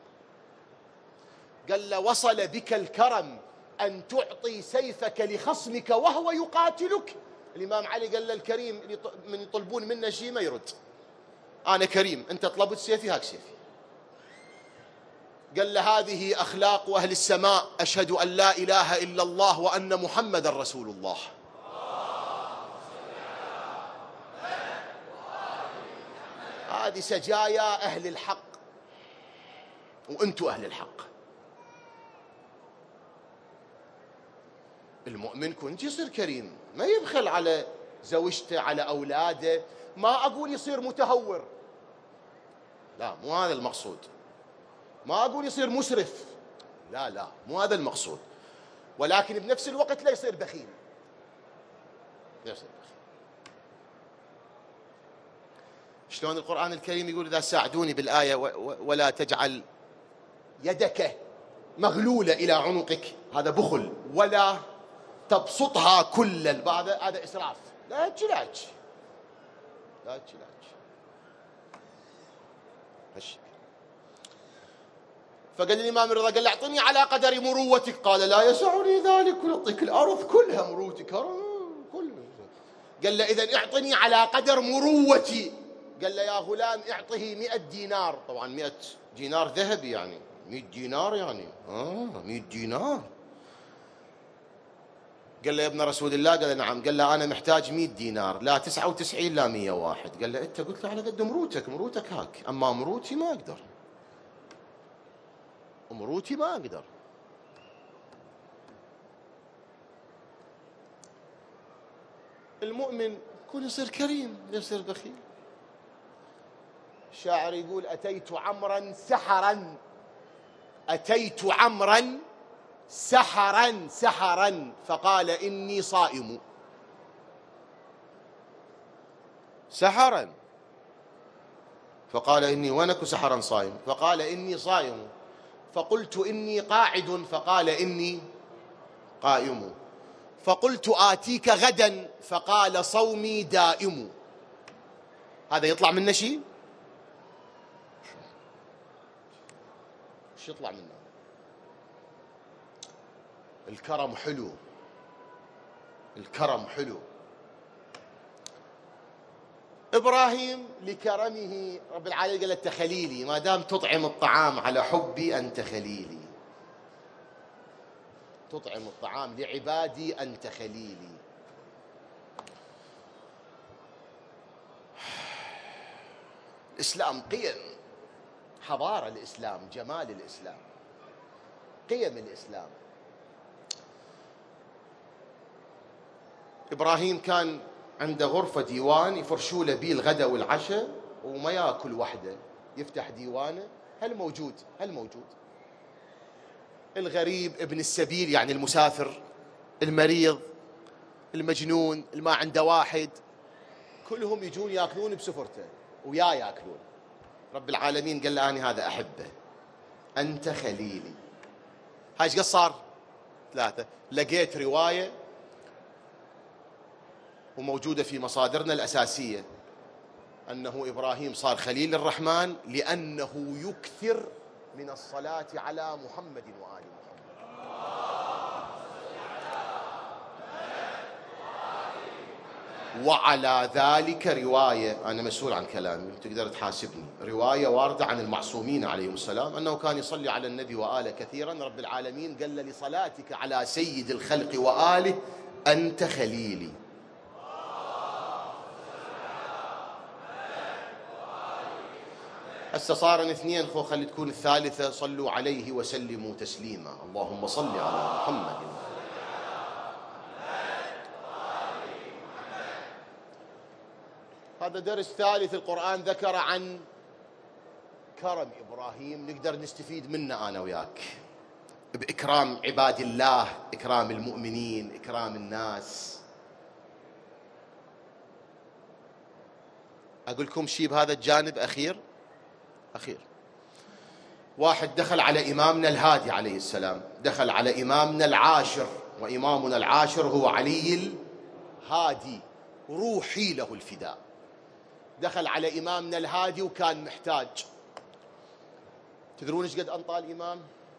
قال له وصل بك الكرم أن تعطي سيفك لخصمك وهو يقاتلك. الإمام علي قال له الكريم من يطلبون منه شيء ما يرد، أنا كريم، أنت طلبت سيفي هاك سيفي. قال له هذه أخلاق أهل السماء، أشهد أن لا إله إلا الله وأن محمد رسول الله. هذه سجايا أهل الحق، وأنتم أهل الحق. المؤمن كنت يصير كريم، ما يبخل على زوجته، على أولاده. ما أقول يصير متهور، لا مو هذا المقصود. ما أقول يصير مسرف، لا مو هذا المقصود. ولكن بنفس الوقت لا يصير بخيل، لا يصير بخيل. شلون القرآن الكريم يقول إذا ساعدوني بالآية ولا تجعل يدك مغلولة إلى عنقك، هذا بخل، ولا تبسطها كل البعض، هذا إسراف. لا تجلاج، لا تجلاج. فقال الإمام الرضا قال له أعطني على قدر مروتك، قال لا يسعني ذلك، أعطيك الأرض كلها مروتك كلها. قال له إذن اعطني على قدر مروتي. قال له يا غلام اعطه 100 دينار، طبعا 100 دينار ذهب، يعني 100 دينار يعني 100 دينار. قال له يا ابن رسول الله، قال له نعم. قال له أنا محتاج 100 دينار، لا 99 لا 101. قال له أنت قلت له على قد مروتك هاك، أما مروتي ما أقدر، مروتي ما أقدر. المؤمن يكون يصير كريم، يصير بخيل. الشاعر يقول أتيت عمرا سحرا، أتيت عمرا سحرا فقال إني صائم. سحرا فقال إني، وينك سحرا صائم؟ فقال إني صائم. فقلت إني قاعد، فقال إني قائم. فقلت آتيك غدا، فقال صومي دائم. هذا يطلع منه شيء؟ شو يطلع منه؟ الكرم حلو، الكرم حلو. إبراهيم لكرمه رب العالمين قال أنت خليلي، ما دام تطعم الطعام على حبي أنت خليلي، تطعم الطعام لعبادي أنت خليلي. الإسلام قيم، حضارة الإسلام، جمال الإسلام، قيم الإسلام. إبراهيم كان عنده غرفة ديوان يفرشوا له بيه الغداء والعشاء، وما ياكل وحده، يفتح ديوانه. هل موجود؟ هل موجود؟ الغريب، ابن السبيل يعني المسافر، المريض، المجنون، اللي ما عنده واحد، كلهم يجون ياكلون بسفرته ويا ياكلون. رب العالمين قال له أنا هذا أحبه، أنت خليلي. هاي ايش قد صار؟ 3. لقيت رواية وموجودة في مصادرنا الأساسية أنه إبراهيم صار خليل الرحمن لأنه يكثر من الصلاة على محمد وآل محمد. وعلى ذلك رواية، أنا مسؤول عن كلامي تقدر تحاسبني، رواية واردة عن المعصومين عليهم السلام أنه كان يصلي على النبي وآله كثيرا. رب العالمين قال لصلاتك على سيد الخلق وآله أنت خليلي. هسه صار 2، خلي تكون 3. صلوا عليه وسلموا تسليما، اللهم صل على محمد. هذا درس ثالث القرآن ذكر عن كرم إبراهيم، نقدر نستفيد منه أنا وياك بإكرام عباد الله، إكرام المؤمنين، إكرام الناس. أقول لكم شيء بهذا الجانب أخير. واحد دخل على إمامنا الهادي عليه السلام، دخل على إمامنا العاشر، وإمامنا العاشر هو علي الهادي، روحي له الفداء. دخل على إمامنا الهادي وكان محتاج. تدرون ايش قد أنطى الإمام؟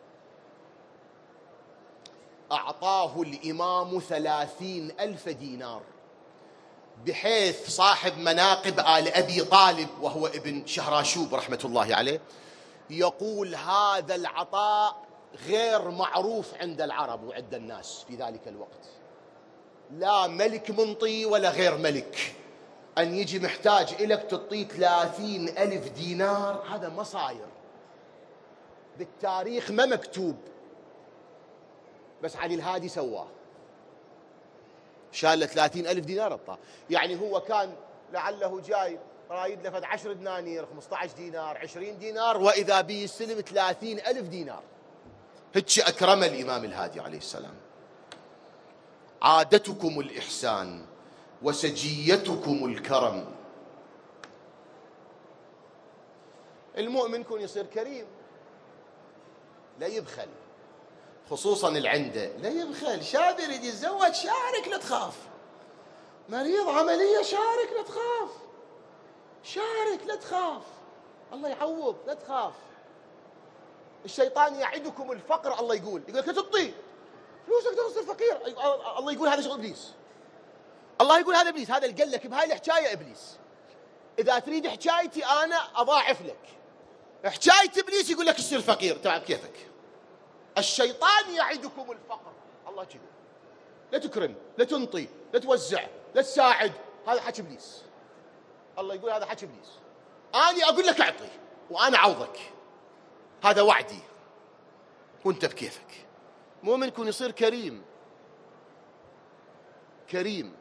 أعطاه الإمام 30,000 دينار، بحيث صاحب مناقب آل أبي طالب وهو ابن شهراشوب رحمة الله عليه يقول هذا العطاء غير معروف عند العرب وعند الناس في ذلك الوقت. لا ملك منطي ولا غير ملك أن يجي محتاج إلك تعطيه 30,000 دينار، هذا ما صاير بالتاريخ، ما مكتوب، بس علي الهادي سواه. شال له 30,000 دينار اعطاه. يعني هو كان لعله جاي رايد له 10 دنانير، 15 دينار، 20 دينار، واذا به يستلم 30,000 دينار. هيك اكرم الامام الهادي عليه السلام. عادتكم الاحسان وسجيتكم الكرم. المؤمن يكون يصير كريم، لا يبخل، خصوصا العنده لا يبخل. شاب يريد يتزوج شارك لا تخاف، مريض عمليه شارك لا تخاف، شارك لا تخاف، الله يعوض لا تخاف. الشيطان يعدكم الفقر، الله يقول لك لا تعطي فلوسك تصير فقير، الله يقول هذا شغل ابليس. الله يقول هذا ابليس، هذا اللي قال لك بهاي الحكايه ابليس. اذا تريد حكايتي انا اضاعف لك، حكايه ابليس يقول لك تصير فقير، تمام كيفك. الشيطان يعدكم الفقر، الله يقول لا تكرم، لا تنطي، لا توزع، لا تساعد، هذا حكي ابليس. الله يقول هذا حكي ابليس. انا اقول لك اعطي وانا اعوضك، هذا وعدي وانت بكيفك. مؤمن يكون يصير كريم، كريم.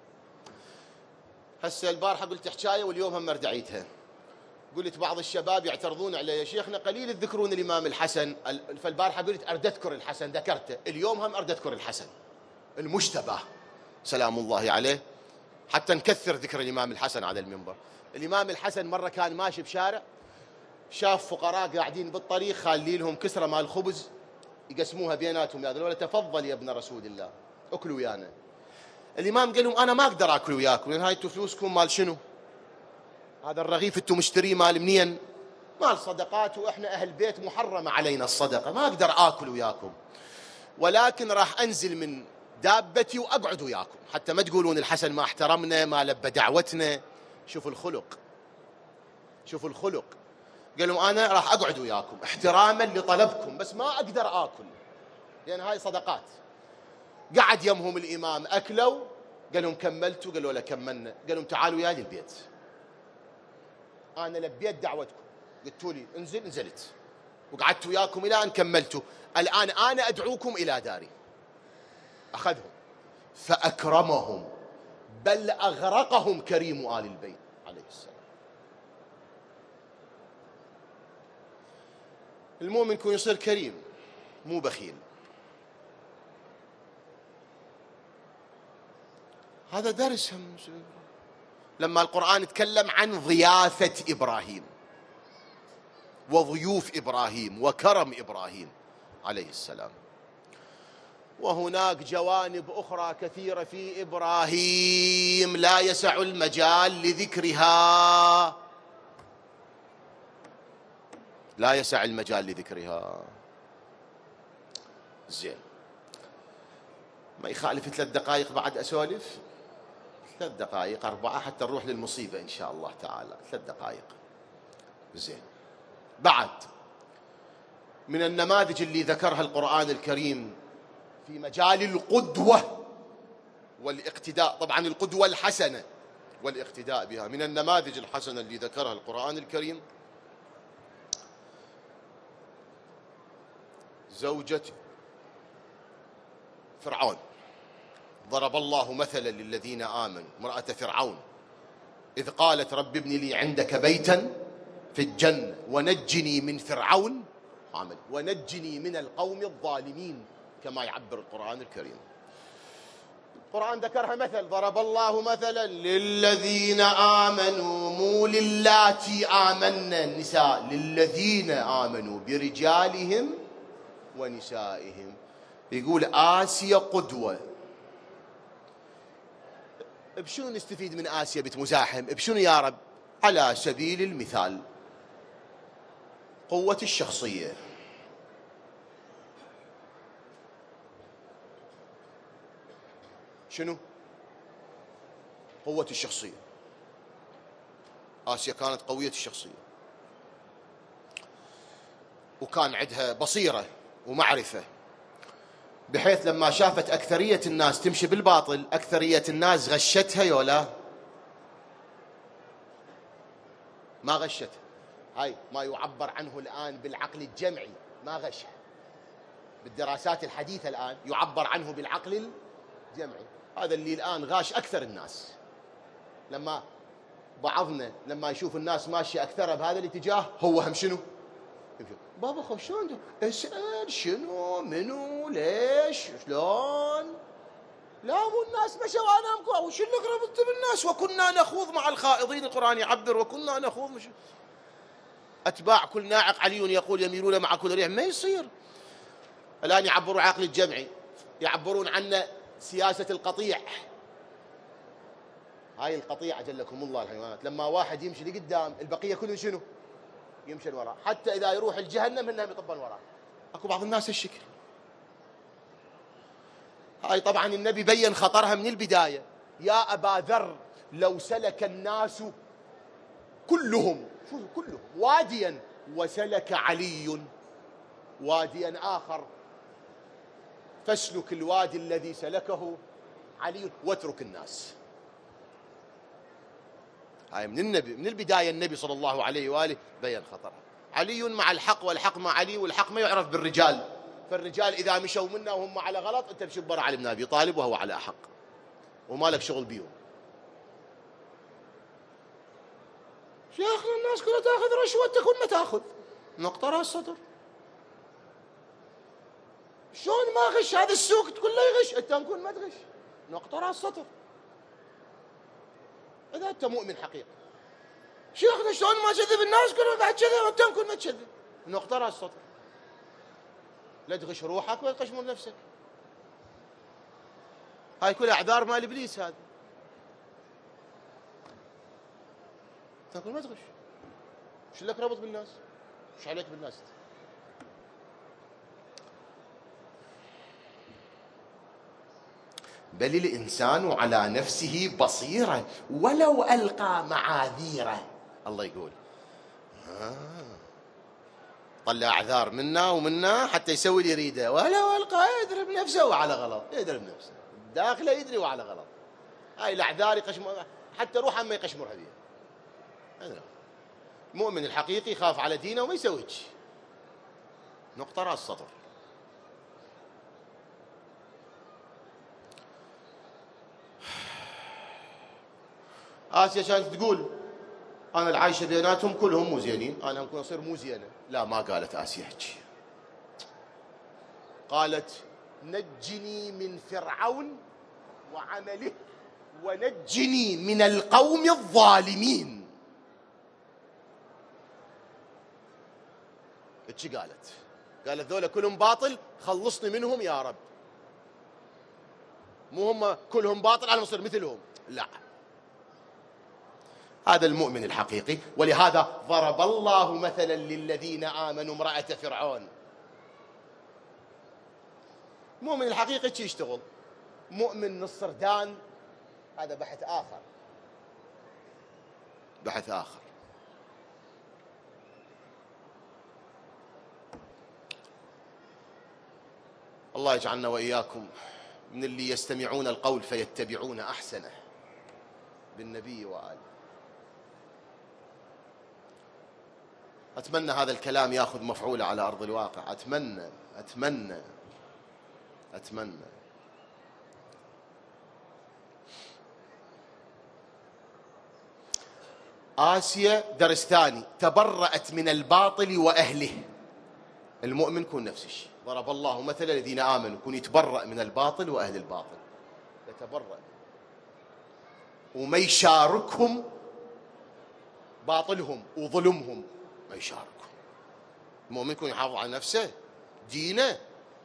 هسه البارحه قلت حكايه واليوم هم ردعيتها. قلت بعض الشباب يعترضون علي، يا شيخنا قليل تذكرون الامام الحسن. فالبارحه قلت ارد اذكر الحسن، ذكرته. اليوم هم ارد اذكر الحسن المجتبى سلام الله عليه، حتى نكثر ذكر الامام الحسن على المنبر. الامام الحسن مره كان ماشي بشارع، شاف فقراء قاعدين بالطريق خالي لهم كسره مال خبز يقسموها بيناتهم، يا ولا تفضل يا ابن رسول الله اكلوا ويانا. الامام قال لهم انا ما اقدر اكل وياكم، لان هاي انتم فلوسكم مال شنو؟ هذا الرغيف انتم مشتريه مال منين؟ مال صدقات، واحنا اهل بيت محرمه علينا الصدقه، ما اقدر اكل وياكم، ولكن راح انزل من دابتي واقعد وياكم حتى ما تقولون الحسن ما احترمنا ما لبى دعوتنا. شوفوا الخلق، شوفوا الخلق. قال لهم انا راح اقعد وياكم احتراما لطلبكم، بس ما اقدر اكل لان هاي صدقات. قعد يمهم الامام، اكلوا، قال لهم كملتوا؟ قالوا لا كملنا. قال لهم تعالوا يا البيت، انا لبيت دعوتكم، قلتوا لي انزل، نزلت وقعدت وياكم الى ان كملتوا، الان انا ادعوكم الى داري. اخذهم فاكرمهم، بل اغرقهم كريم ال البيت عليه السلام. المؤمن يكون يصير كريم مو بخيل. هذا درس لما القرآن يتكلم عن ضيافة إبراهيم وضيوف إبراهيم وكرم إبراهيم عليه السلام. وهناك جوانب أخرى كثيرة في إبراهيم لا يسع المجال لذكرها، لا يسع المجال لذكرها. زين، ما يخالف 3 دقائق بعد أسولف، 3 دقائق 4 حتى نروح للمصيبة إن شاء الله تعالى. 3 دقائق. زين، بعد من النماذج اللي ذكرها القرآن الكريم في مجال القدوة والاقتداء، طبعا القدوة الحسنة والاقتداء بها، من النماذج الحسنة اللي ذكرها القرآن الكريم زوجة فرعون. ضرب الله مثلا للذين آمنوا امرأة فرعون إذ قالت رب ابن لي عندك بيتا في الجنة ونجني من فرعون عمل ونجني من القوم الظالمين، كما يعبر القرآن الكريم. القرآن ذكرها مثل، ضرب الله مثلا للذين آمنوا، مو للاتي آمنا النساء، للذين آمنوا برجالهم ونسائهم. يقول آسيا قدوة. بشنو نستفيد من آسيا بتمزاحم؟ بشنو يا رب؟ على سبيل المثال قوة الشخصية. شنو؟ قوة الشخصية. آسيا كانت قوية الشخصية، وكان عندها بصيرة ومعرفة، بحيث لما شافت أكثرية الناس تمشي بالباطل، أكثرية الناس غشتها يولا ما غشتها. هاي ما يعبر عنه الآن بالعقل الجمعي، ما غشها. بالدراسات الحديثة الآن يعبر عنه بالعقل الجمعي. هذا اللي الآن غاش أكثر الناس. لما بعضنا لما يشوف الناس ماشية أكثرها بهذا الاتجاه، هو هم شنو؟ بابا خب شلون اسأل شنو منو ليش شلون؟ لا مو الناس مشوا وانا امكو وش اللي قربت بالناس وكنا نخوض مع الخائضين. القرآن يعبر وكنا نخوض مش أتباع كل ناعق علي يقول يميلون مع كل ريح. ما يصير. الآن يعبروا عقل الجمعي، يعبرون عنا سياسة القطيع. هاي القطيع أجلكم الله الحيوانات، لما واحد يمشي لقدام البقية كلهم شنو؟ يمشي وراء، حتى إذا يروح الجهنم إنهم يطبون وراء. أكو بعض الناس الشكل. هاي طبعا النبي بين خطرها من البداية. يا أبا ذر لو سلك الناس كلهم واديا وسلك علي واديا آخر فاسلك الوادي الذي سلكه علي واترك الناس. هاي من النبي من البداية. النبي صلى الله عليه وآله بين خطرها. علي مع الحق والحق مع علي، والحق ما يعرف بالرجال. فالرجال إذا مشوا منا وهم على غلط أنت مشي برا علي بن أبي طالب وهو على حق وما لك شغل بيهم. شيخنا الناس كلها تاخذ رشوة، تكون ما تاخذ نقطة راس سطر. شلون ما غش؟ هذا السوق كله يغش، أنت نكون ما تغش نقطة راس سطر. إذا أنت مؤمن حقيقي. شيخنا شلون ما كذب الناس كلها بعد كذا وأنت نكون ما تكذب نقطة راس سطر. لا تغش روحك ولا تغش من نفسك. هاي كلها أعذار مال إبليس. هذا تقول ما تغش. شو لك ربط بالناس؟ شو عليك بالناس؟ بل الإنسان على نفسه بصيرة ولو ألقى معاذيره. الله يقول طلع أعذار منا ومنا حتى يسوي اللي يريده، ولو ألقى يضرب نفسه وعلى غلط. يضرب نفسه داخله يدري وعلى غلط. هاي الأعذار يقشمر حتى روحه ما يقشمرها بيها. المؤمن الحقيقي يخاف على دينه وما يسوي شيء نقطة راس سطر. آسيا كانت تقول أنا العايشة بيناتهم كلهم مو زينين، أنا ممكن أصير مو زينة. لا ما قالت آسيا هيك. قالت نجني من فرعون وعمله ونجني من القوم الظالمين. ايش قالت ذولا كلهم باطل، خلصني منهم يا رب. مو هم كلهم باطل انا اصير مثلهم، لا. هذا المؤمن الحقيقي. ولهذا ضرب الله مثلا للذين آمنوا امرأة فرعون. المؤمن الحقيقي شي يشتغل؟ مؤمن نصردان هذا بحث آخر. بحث آخر. الله يجعلنا وإياكم من اللي يستمعون القول فيتبعون أحسنه بالنبي وآله. أتمنى هذا الكلام يأخذ مفعولة على أرض الواقع. أتمنى أتمنى أتمنى. آسيا درس ثاني، تبرأت من الباطل وأهله. المؤمن يكون نفس الشيء. ضرب الله مثل الذين آمنوا، يكون يتبرأ من الباطل وأهل الباطل، يتبرأ وما يشاركهم باطلهم وظلمهم، ما يشاركهم. المؤمن يكون يحافظ على نفسه دينه،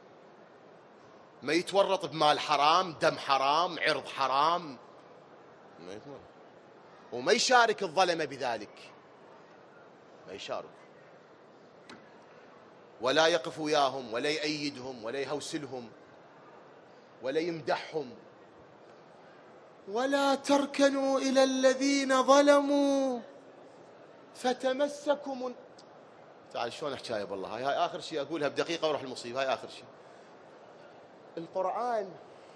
ما يتورط بمال حرام، دم حرام، عرض حرام، ما يتورط. وما يشارك الظلمة بذلك، ما يشارك، ولا يقف وياهم ولا يأيدهم ولا يهوسلهم ولا يمدحهم. ولا تركنوا إلى الذين ظلموا فتمسكم. تعال شلون حكاية بالله. هاي آخر شيء أقولها بدقيقة وأروح المصيبة. هاي آخر شيء. القرآن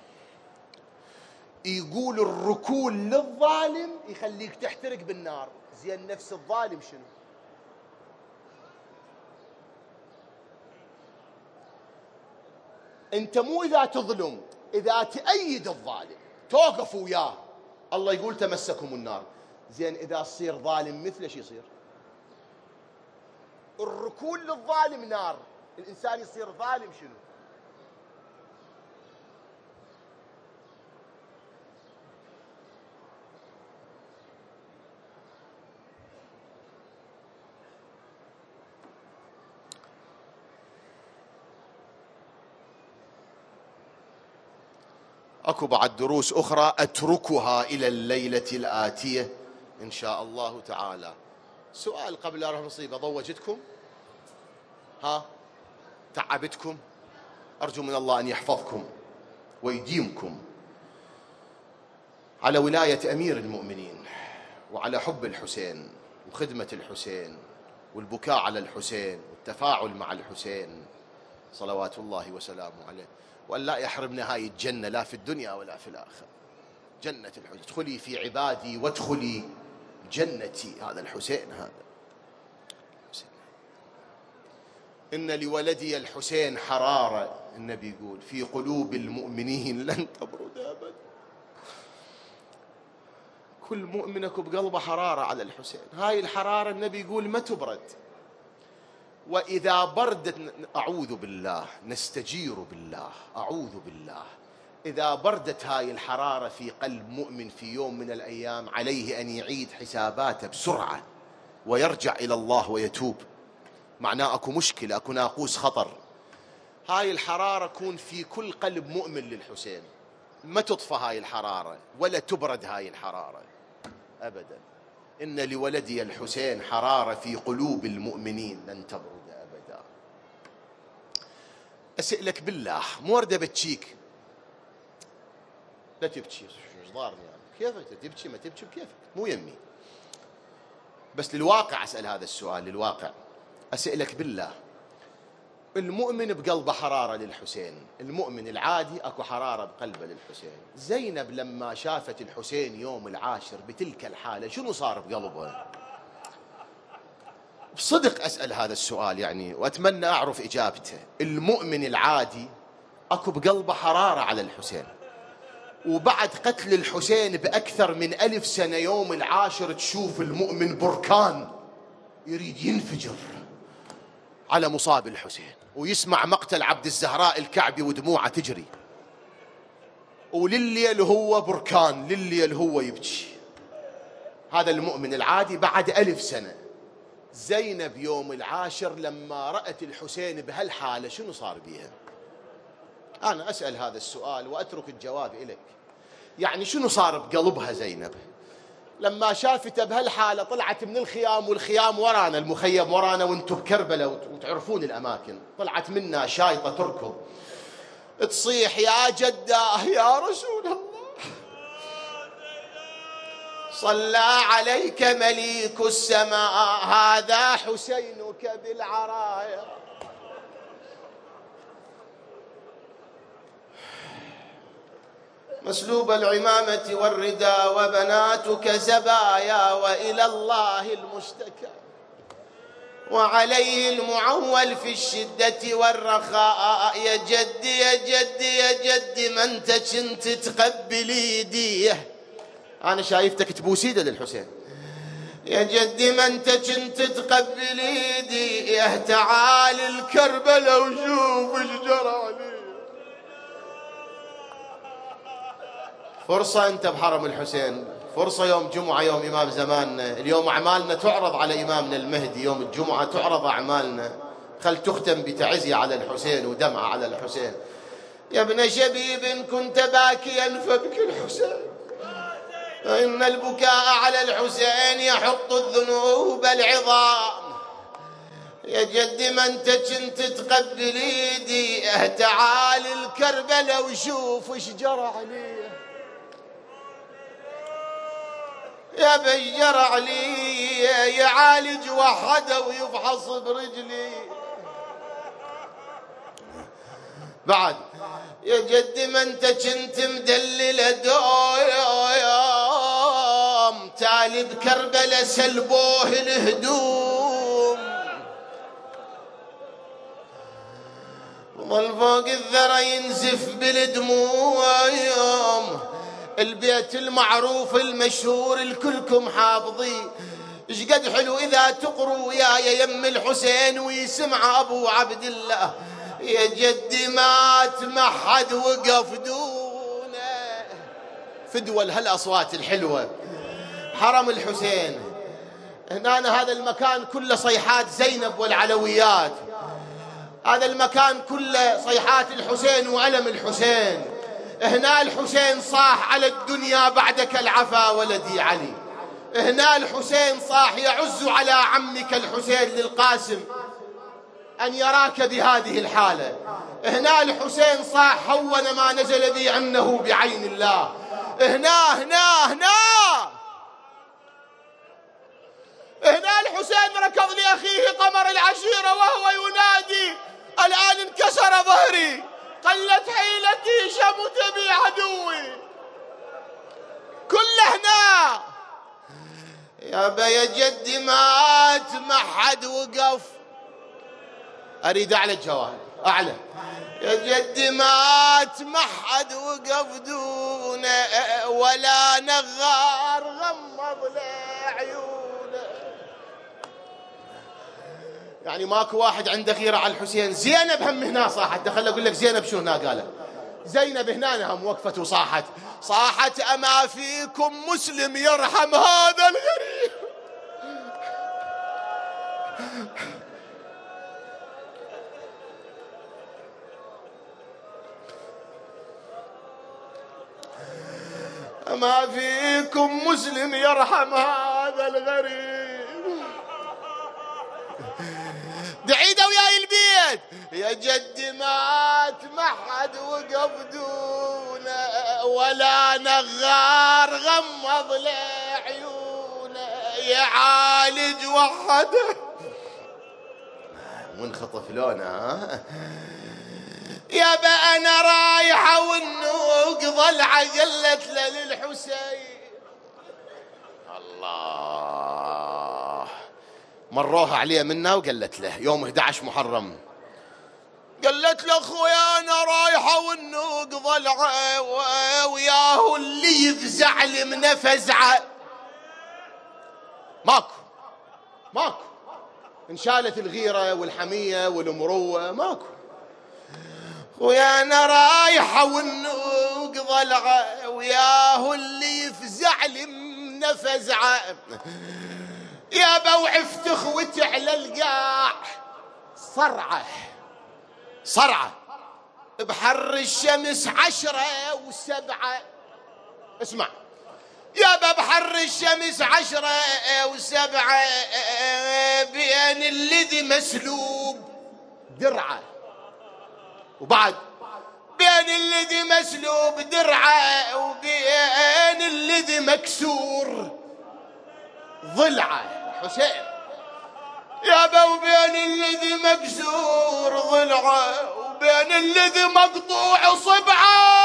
يقول الركول للظالم يخليك تحترق بالنار. زين نفس الظالم شنو؟ أنت مو إذا تظلم، إذا تأيد الظالم. توقفوا وياه. الله يقول تمسكهم النار. زين إذا تصير ظالم مثله شو يصير؟ الركون للظالم نار، الإنسان يصير ظالم شنو؟ أكو بعد دروس أخرى أتركها إلى الليلة الآتية إن شاء الله تعالى. سؤال قبل أروح مصيبة، ضوجتكم؟ ها؟ تعبتكم؟ أرجو من الله أن يحفظكم ويديمكم على ولاية أمير المؤمنين، وعلى حب الحسين وخدمة الحسين والبكاء على الحسين والتفاعل مع الحسين صلوات الله وسلامه عليه، وأن لا يحرمنا هاي الجنة لا في الدنيا ولا في الآخرة. جنة الحسين، ادخلي في عبادي وادخلي جنتي. هذا الحسين، هذا الحسين. إن لولدي الحسين حرارة، النبي يقول في قلوب المؤمنين لن تبرد أبدا. كل مؤمنك بقلبه حرارة على الحسين، هاي الحرارة النبي يقول ما تبرد. وإذا بردت، أعوذ بالله، نستجير بالله، أعوذ بالله، إذا بردت هاي الحرارة في قلب مؤمن في يوم من الأيام، عليه أن يعيد حساباته بسرعة ويرجع إلى الله ويتوب. معناه أكو مشكلة، أكو ناقوس خطر. هاي الحرارة تكون في كل قلب مؤمن للحسين، ما تطفى هاي الحرارة ولا تبرد هاي الحرارة أبدا. إن لولدي الحسين حرارة في قلوب المؤمنين لن تبرد أبدا. أسألك بالله، مو وردة بتشيك، لا تبكي، ايش ضارني يعني؟ كيفك تبكي ما تبكي بكيفك، مو يمي. بس للواقع أسأل هذا السؤال، للواقع. أسألك بالله، المؤمن بقلبه حرارة للحسين، المؤمن العادي أكو حرارة بقلبه للحسين. زينب لما شافت الحسين يوم العاشر بتلك الحالة شنو صار بقلبها؟ بصدق أسأل هذا السؤال يعني، وأتمنى أعرف إجابته. المؤمن العادي أكو بقلبه حرارة على الحسين، وبعد قتل الحسين بأكثر من 1000 سنة يوم العاشر تشوف المؤمن بركان يريد ينفجر على مصاب الحسين، ويسمع مقتل عبد الزهراء الكعبي ودموعه تجري، ولليل هو بركان، لليل هو يبكي. هذا المؤمن العادي بعد 1000 سنة. زينب يوم العاشر لما رأت الحسين بهالحالة شنو صار بيها؟ أنا أسأل هذا السؤال وأترك الجواب إليك. يعني شنو صار بقلبها زينب لما شافته بهالحالة؟ طلعت من الخيام، والخيام ورانا، المخيم ورانا، وانتم بكربلة وتعرفون الأماكن. طلعت منا شايطة تركض تصيح يا جداه يا رسول الله، صلى عليك مليك السماء، هذا حسينك بالعرايا. مسلوب العمامة والردى وبناتك زبايا، وإلى الله المشتكى، وعليه المعول في الشدة والرخاء. يا جدي يا جدي يا جدي، ما انت كنت تقبل ايديه. انا شايفتك تبوس ايده للحسين. يا جدي ما انت كنت تقبل ايديه، تعال الكربلة وشوف ايش جرى عليه. فرصة أنت بحرم الحسين، فرصة يوم جمعة، يوم إمام زماننا. اليوم أعمالنا تعرض على إمامنا المهدي، يوم الجمعة تعرض أعمالنا. خل تختم بتعزية على الحسين ودمعة على الحسين. يا ابن شبيب كنت باكيا فابكي الحسين، فإن البكاء على الحسين يحط الذنوب العظام. يا جدي ما انت كنت تقبل ايدي، تعال الكربلة وشوف ايش جرى عليه. يا بجر علي يعالج وحده ويفحص برجلي بعد. يا جدي ما انت كنت مدلل دوم، تالي بكربلة سلبوه الهدوم، وظل فوق الذرى ينزف بالدموع. يوم البيت المعروف المشهور الكلكم حافظيه، ايش قد حلو إذا تقروا يا يم الحسين ويسمع أبو عبد الله. يا جدي مات ما حد وقف دونه، فدوى هالأصوات الحلوة حرم الحسين. هنا هذا المكان كله صيحات زينب والعلويات، هذا المكان كله صيحات الحسين وألم الحسين. هنا الحسين صاح على الدنيا بعدك العفا ولدي علي. هنا الحسين صاح يعز على عمك الحسين للقاسم أن يراك بهذه الحالة. هنا الحسين صاح هون ما نزل بي أنه بعين الله. هنا الحسين ركض لأخيه قمر العشيرة وهو ينادي الآن انكسر ظهري، قلت حيلتي، شمت بي عدوي. كل هنا يا جدي مات ما حد وقف. أريد أعلى الجواب أعلى. يا جدي مات ما حد وقف دونه، ولا نغار غمض له عيونه. يعني ماكو واحد عنده غيرة على الحسين. زينب هم هنا صاحت، دخل أقول لك زينب شو هنا قالت. زينب هنا هم وقفت صاحت أما فيكم مسلم يرحم هذا الغريب. أما فيكم مسلم يرحم هذا الغريب. بعيدة وياي البيت. يا جدي مات ما حد وقف دونه، ولا نغار غمض له عيونه، يعالج وحده منخطف لونه. يابا أنا رايحة والنوق ضلعة قلت له للحسين. الله مروها عليه منا وقالت له يوم 11 محرم، قالت له أخويا أنا رايحة والنوق ضلعة وياه اللي يفزع لي من فزعة. ماكو انشالت الغيرة والحمية والمروة، ماكو. ويا أنا رايحة والنوق ضلعة وياه اللي يفزع لي من فزعة. يا بوعفت اخوتي على القاع صرعة بحر الشمس 10 و7. اسمع يا بحر الشمس 10 و7 بين الذي مسلوب درعه، وبعد بين الذي مسلوب درعه وبين الذي مكسور ضلعه. حسين يا وبين الذي مكسور ضلعه وبين الذي مقطوع صبعه.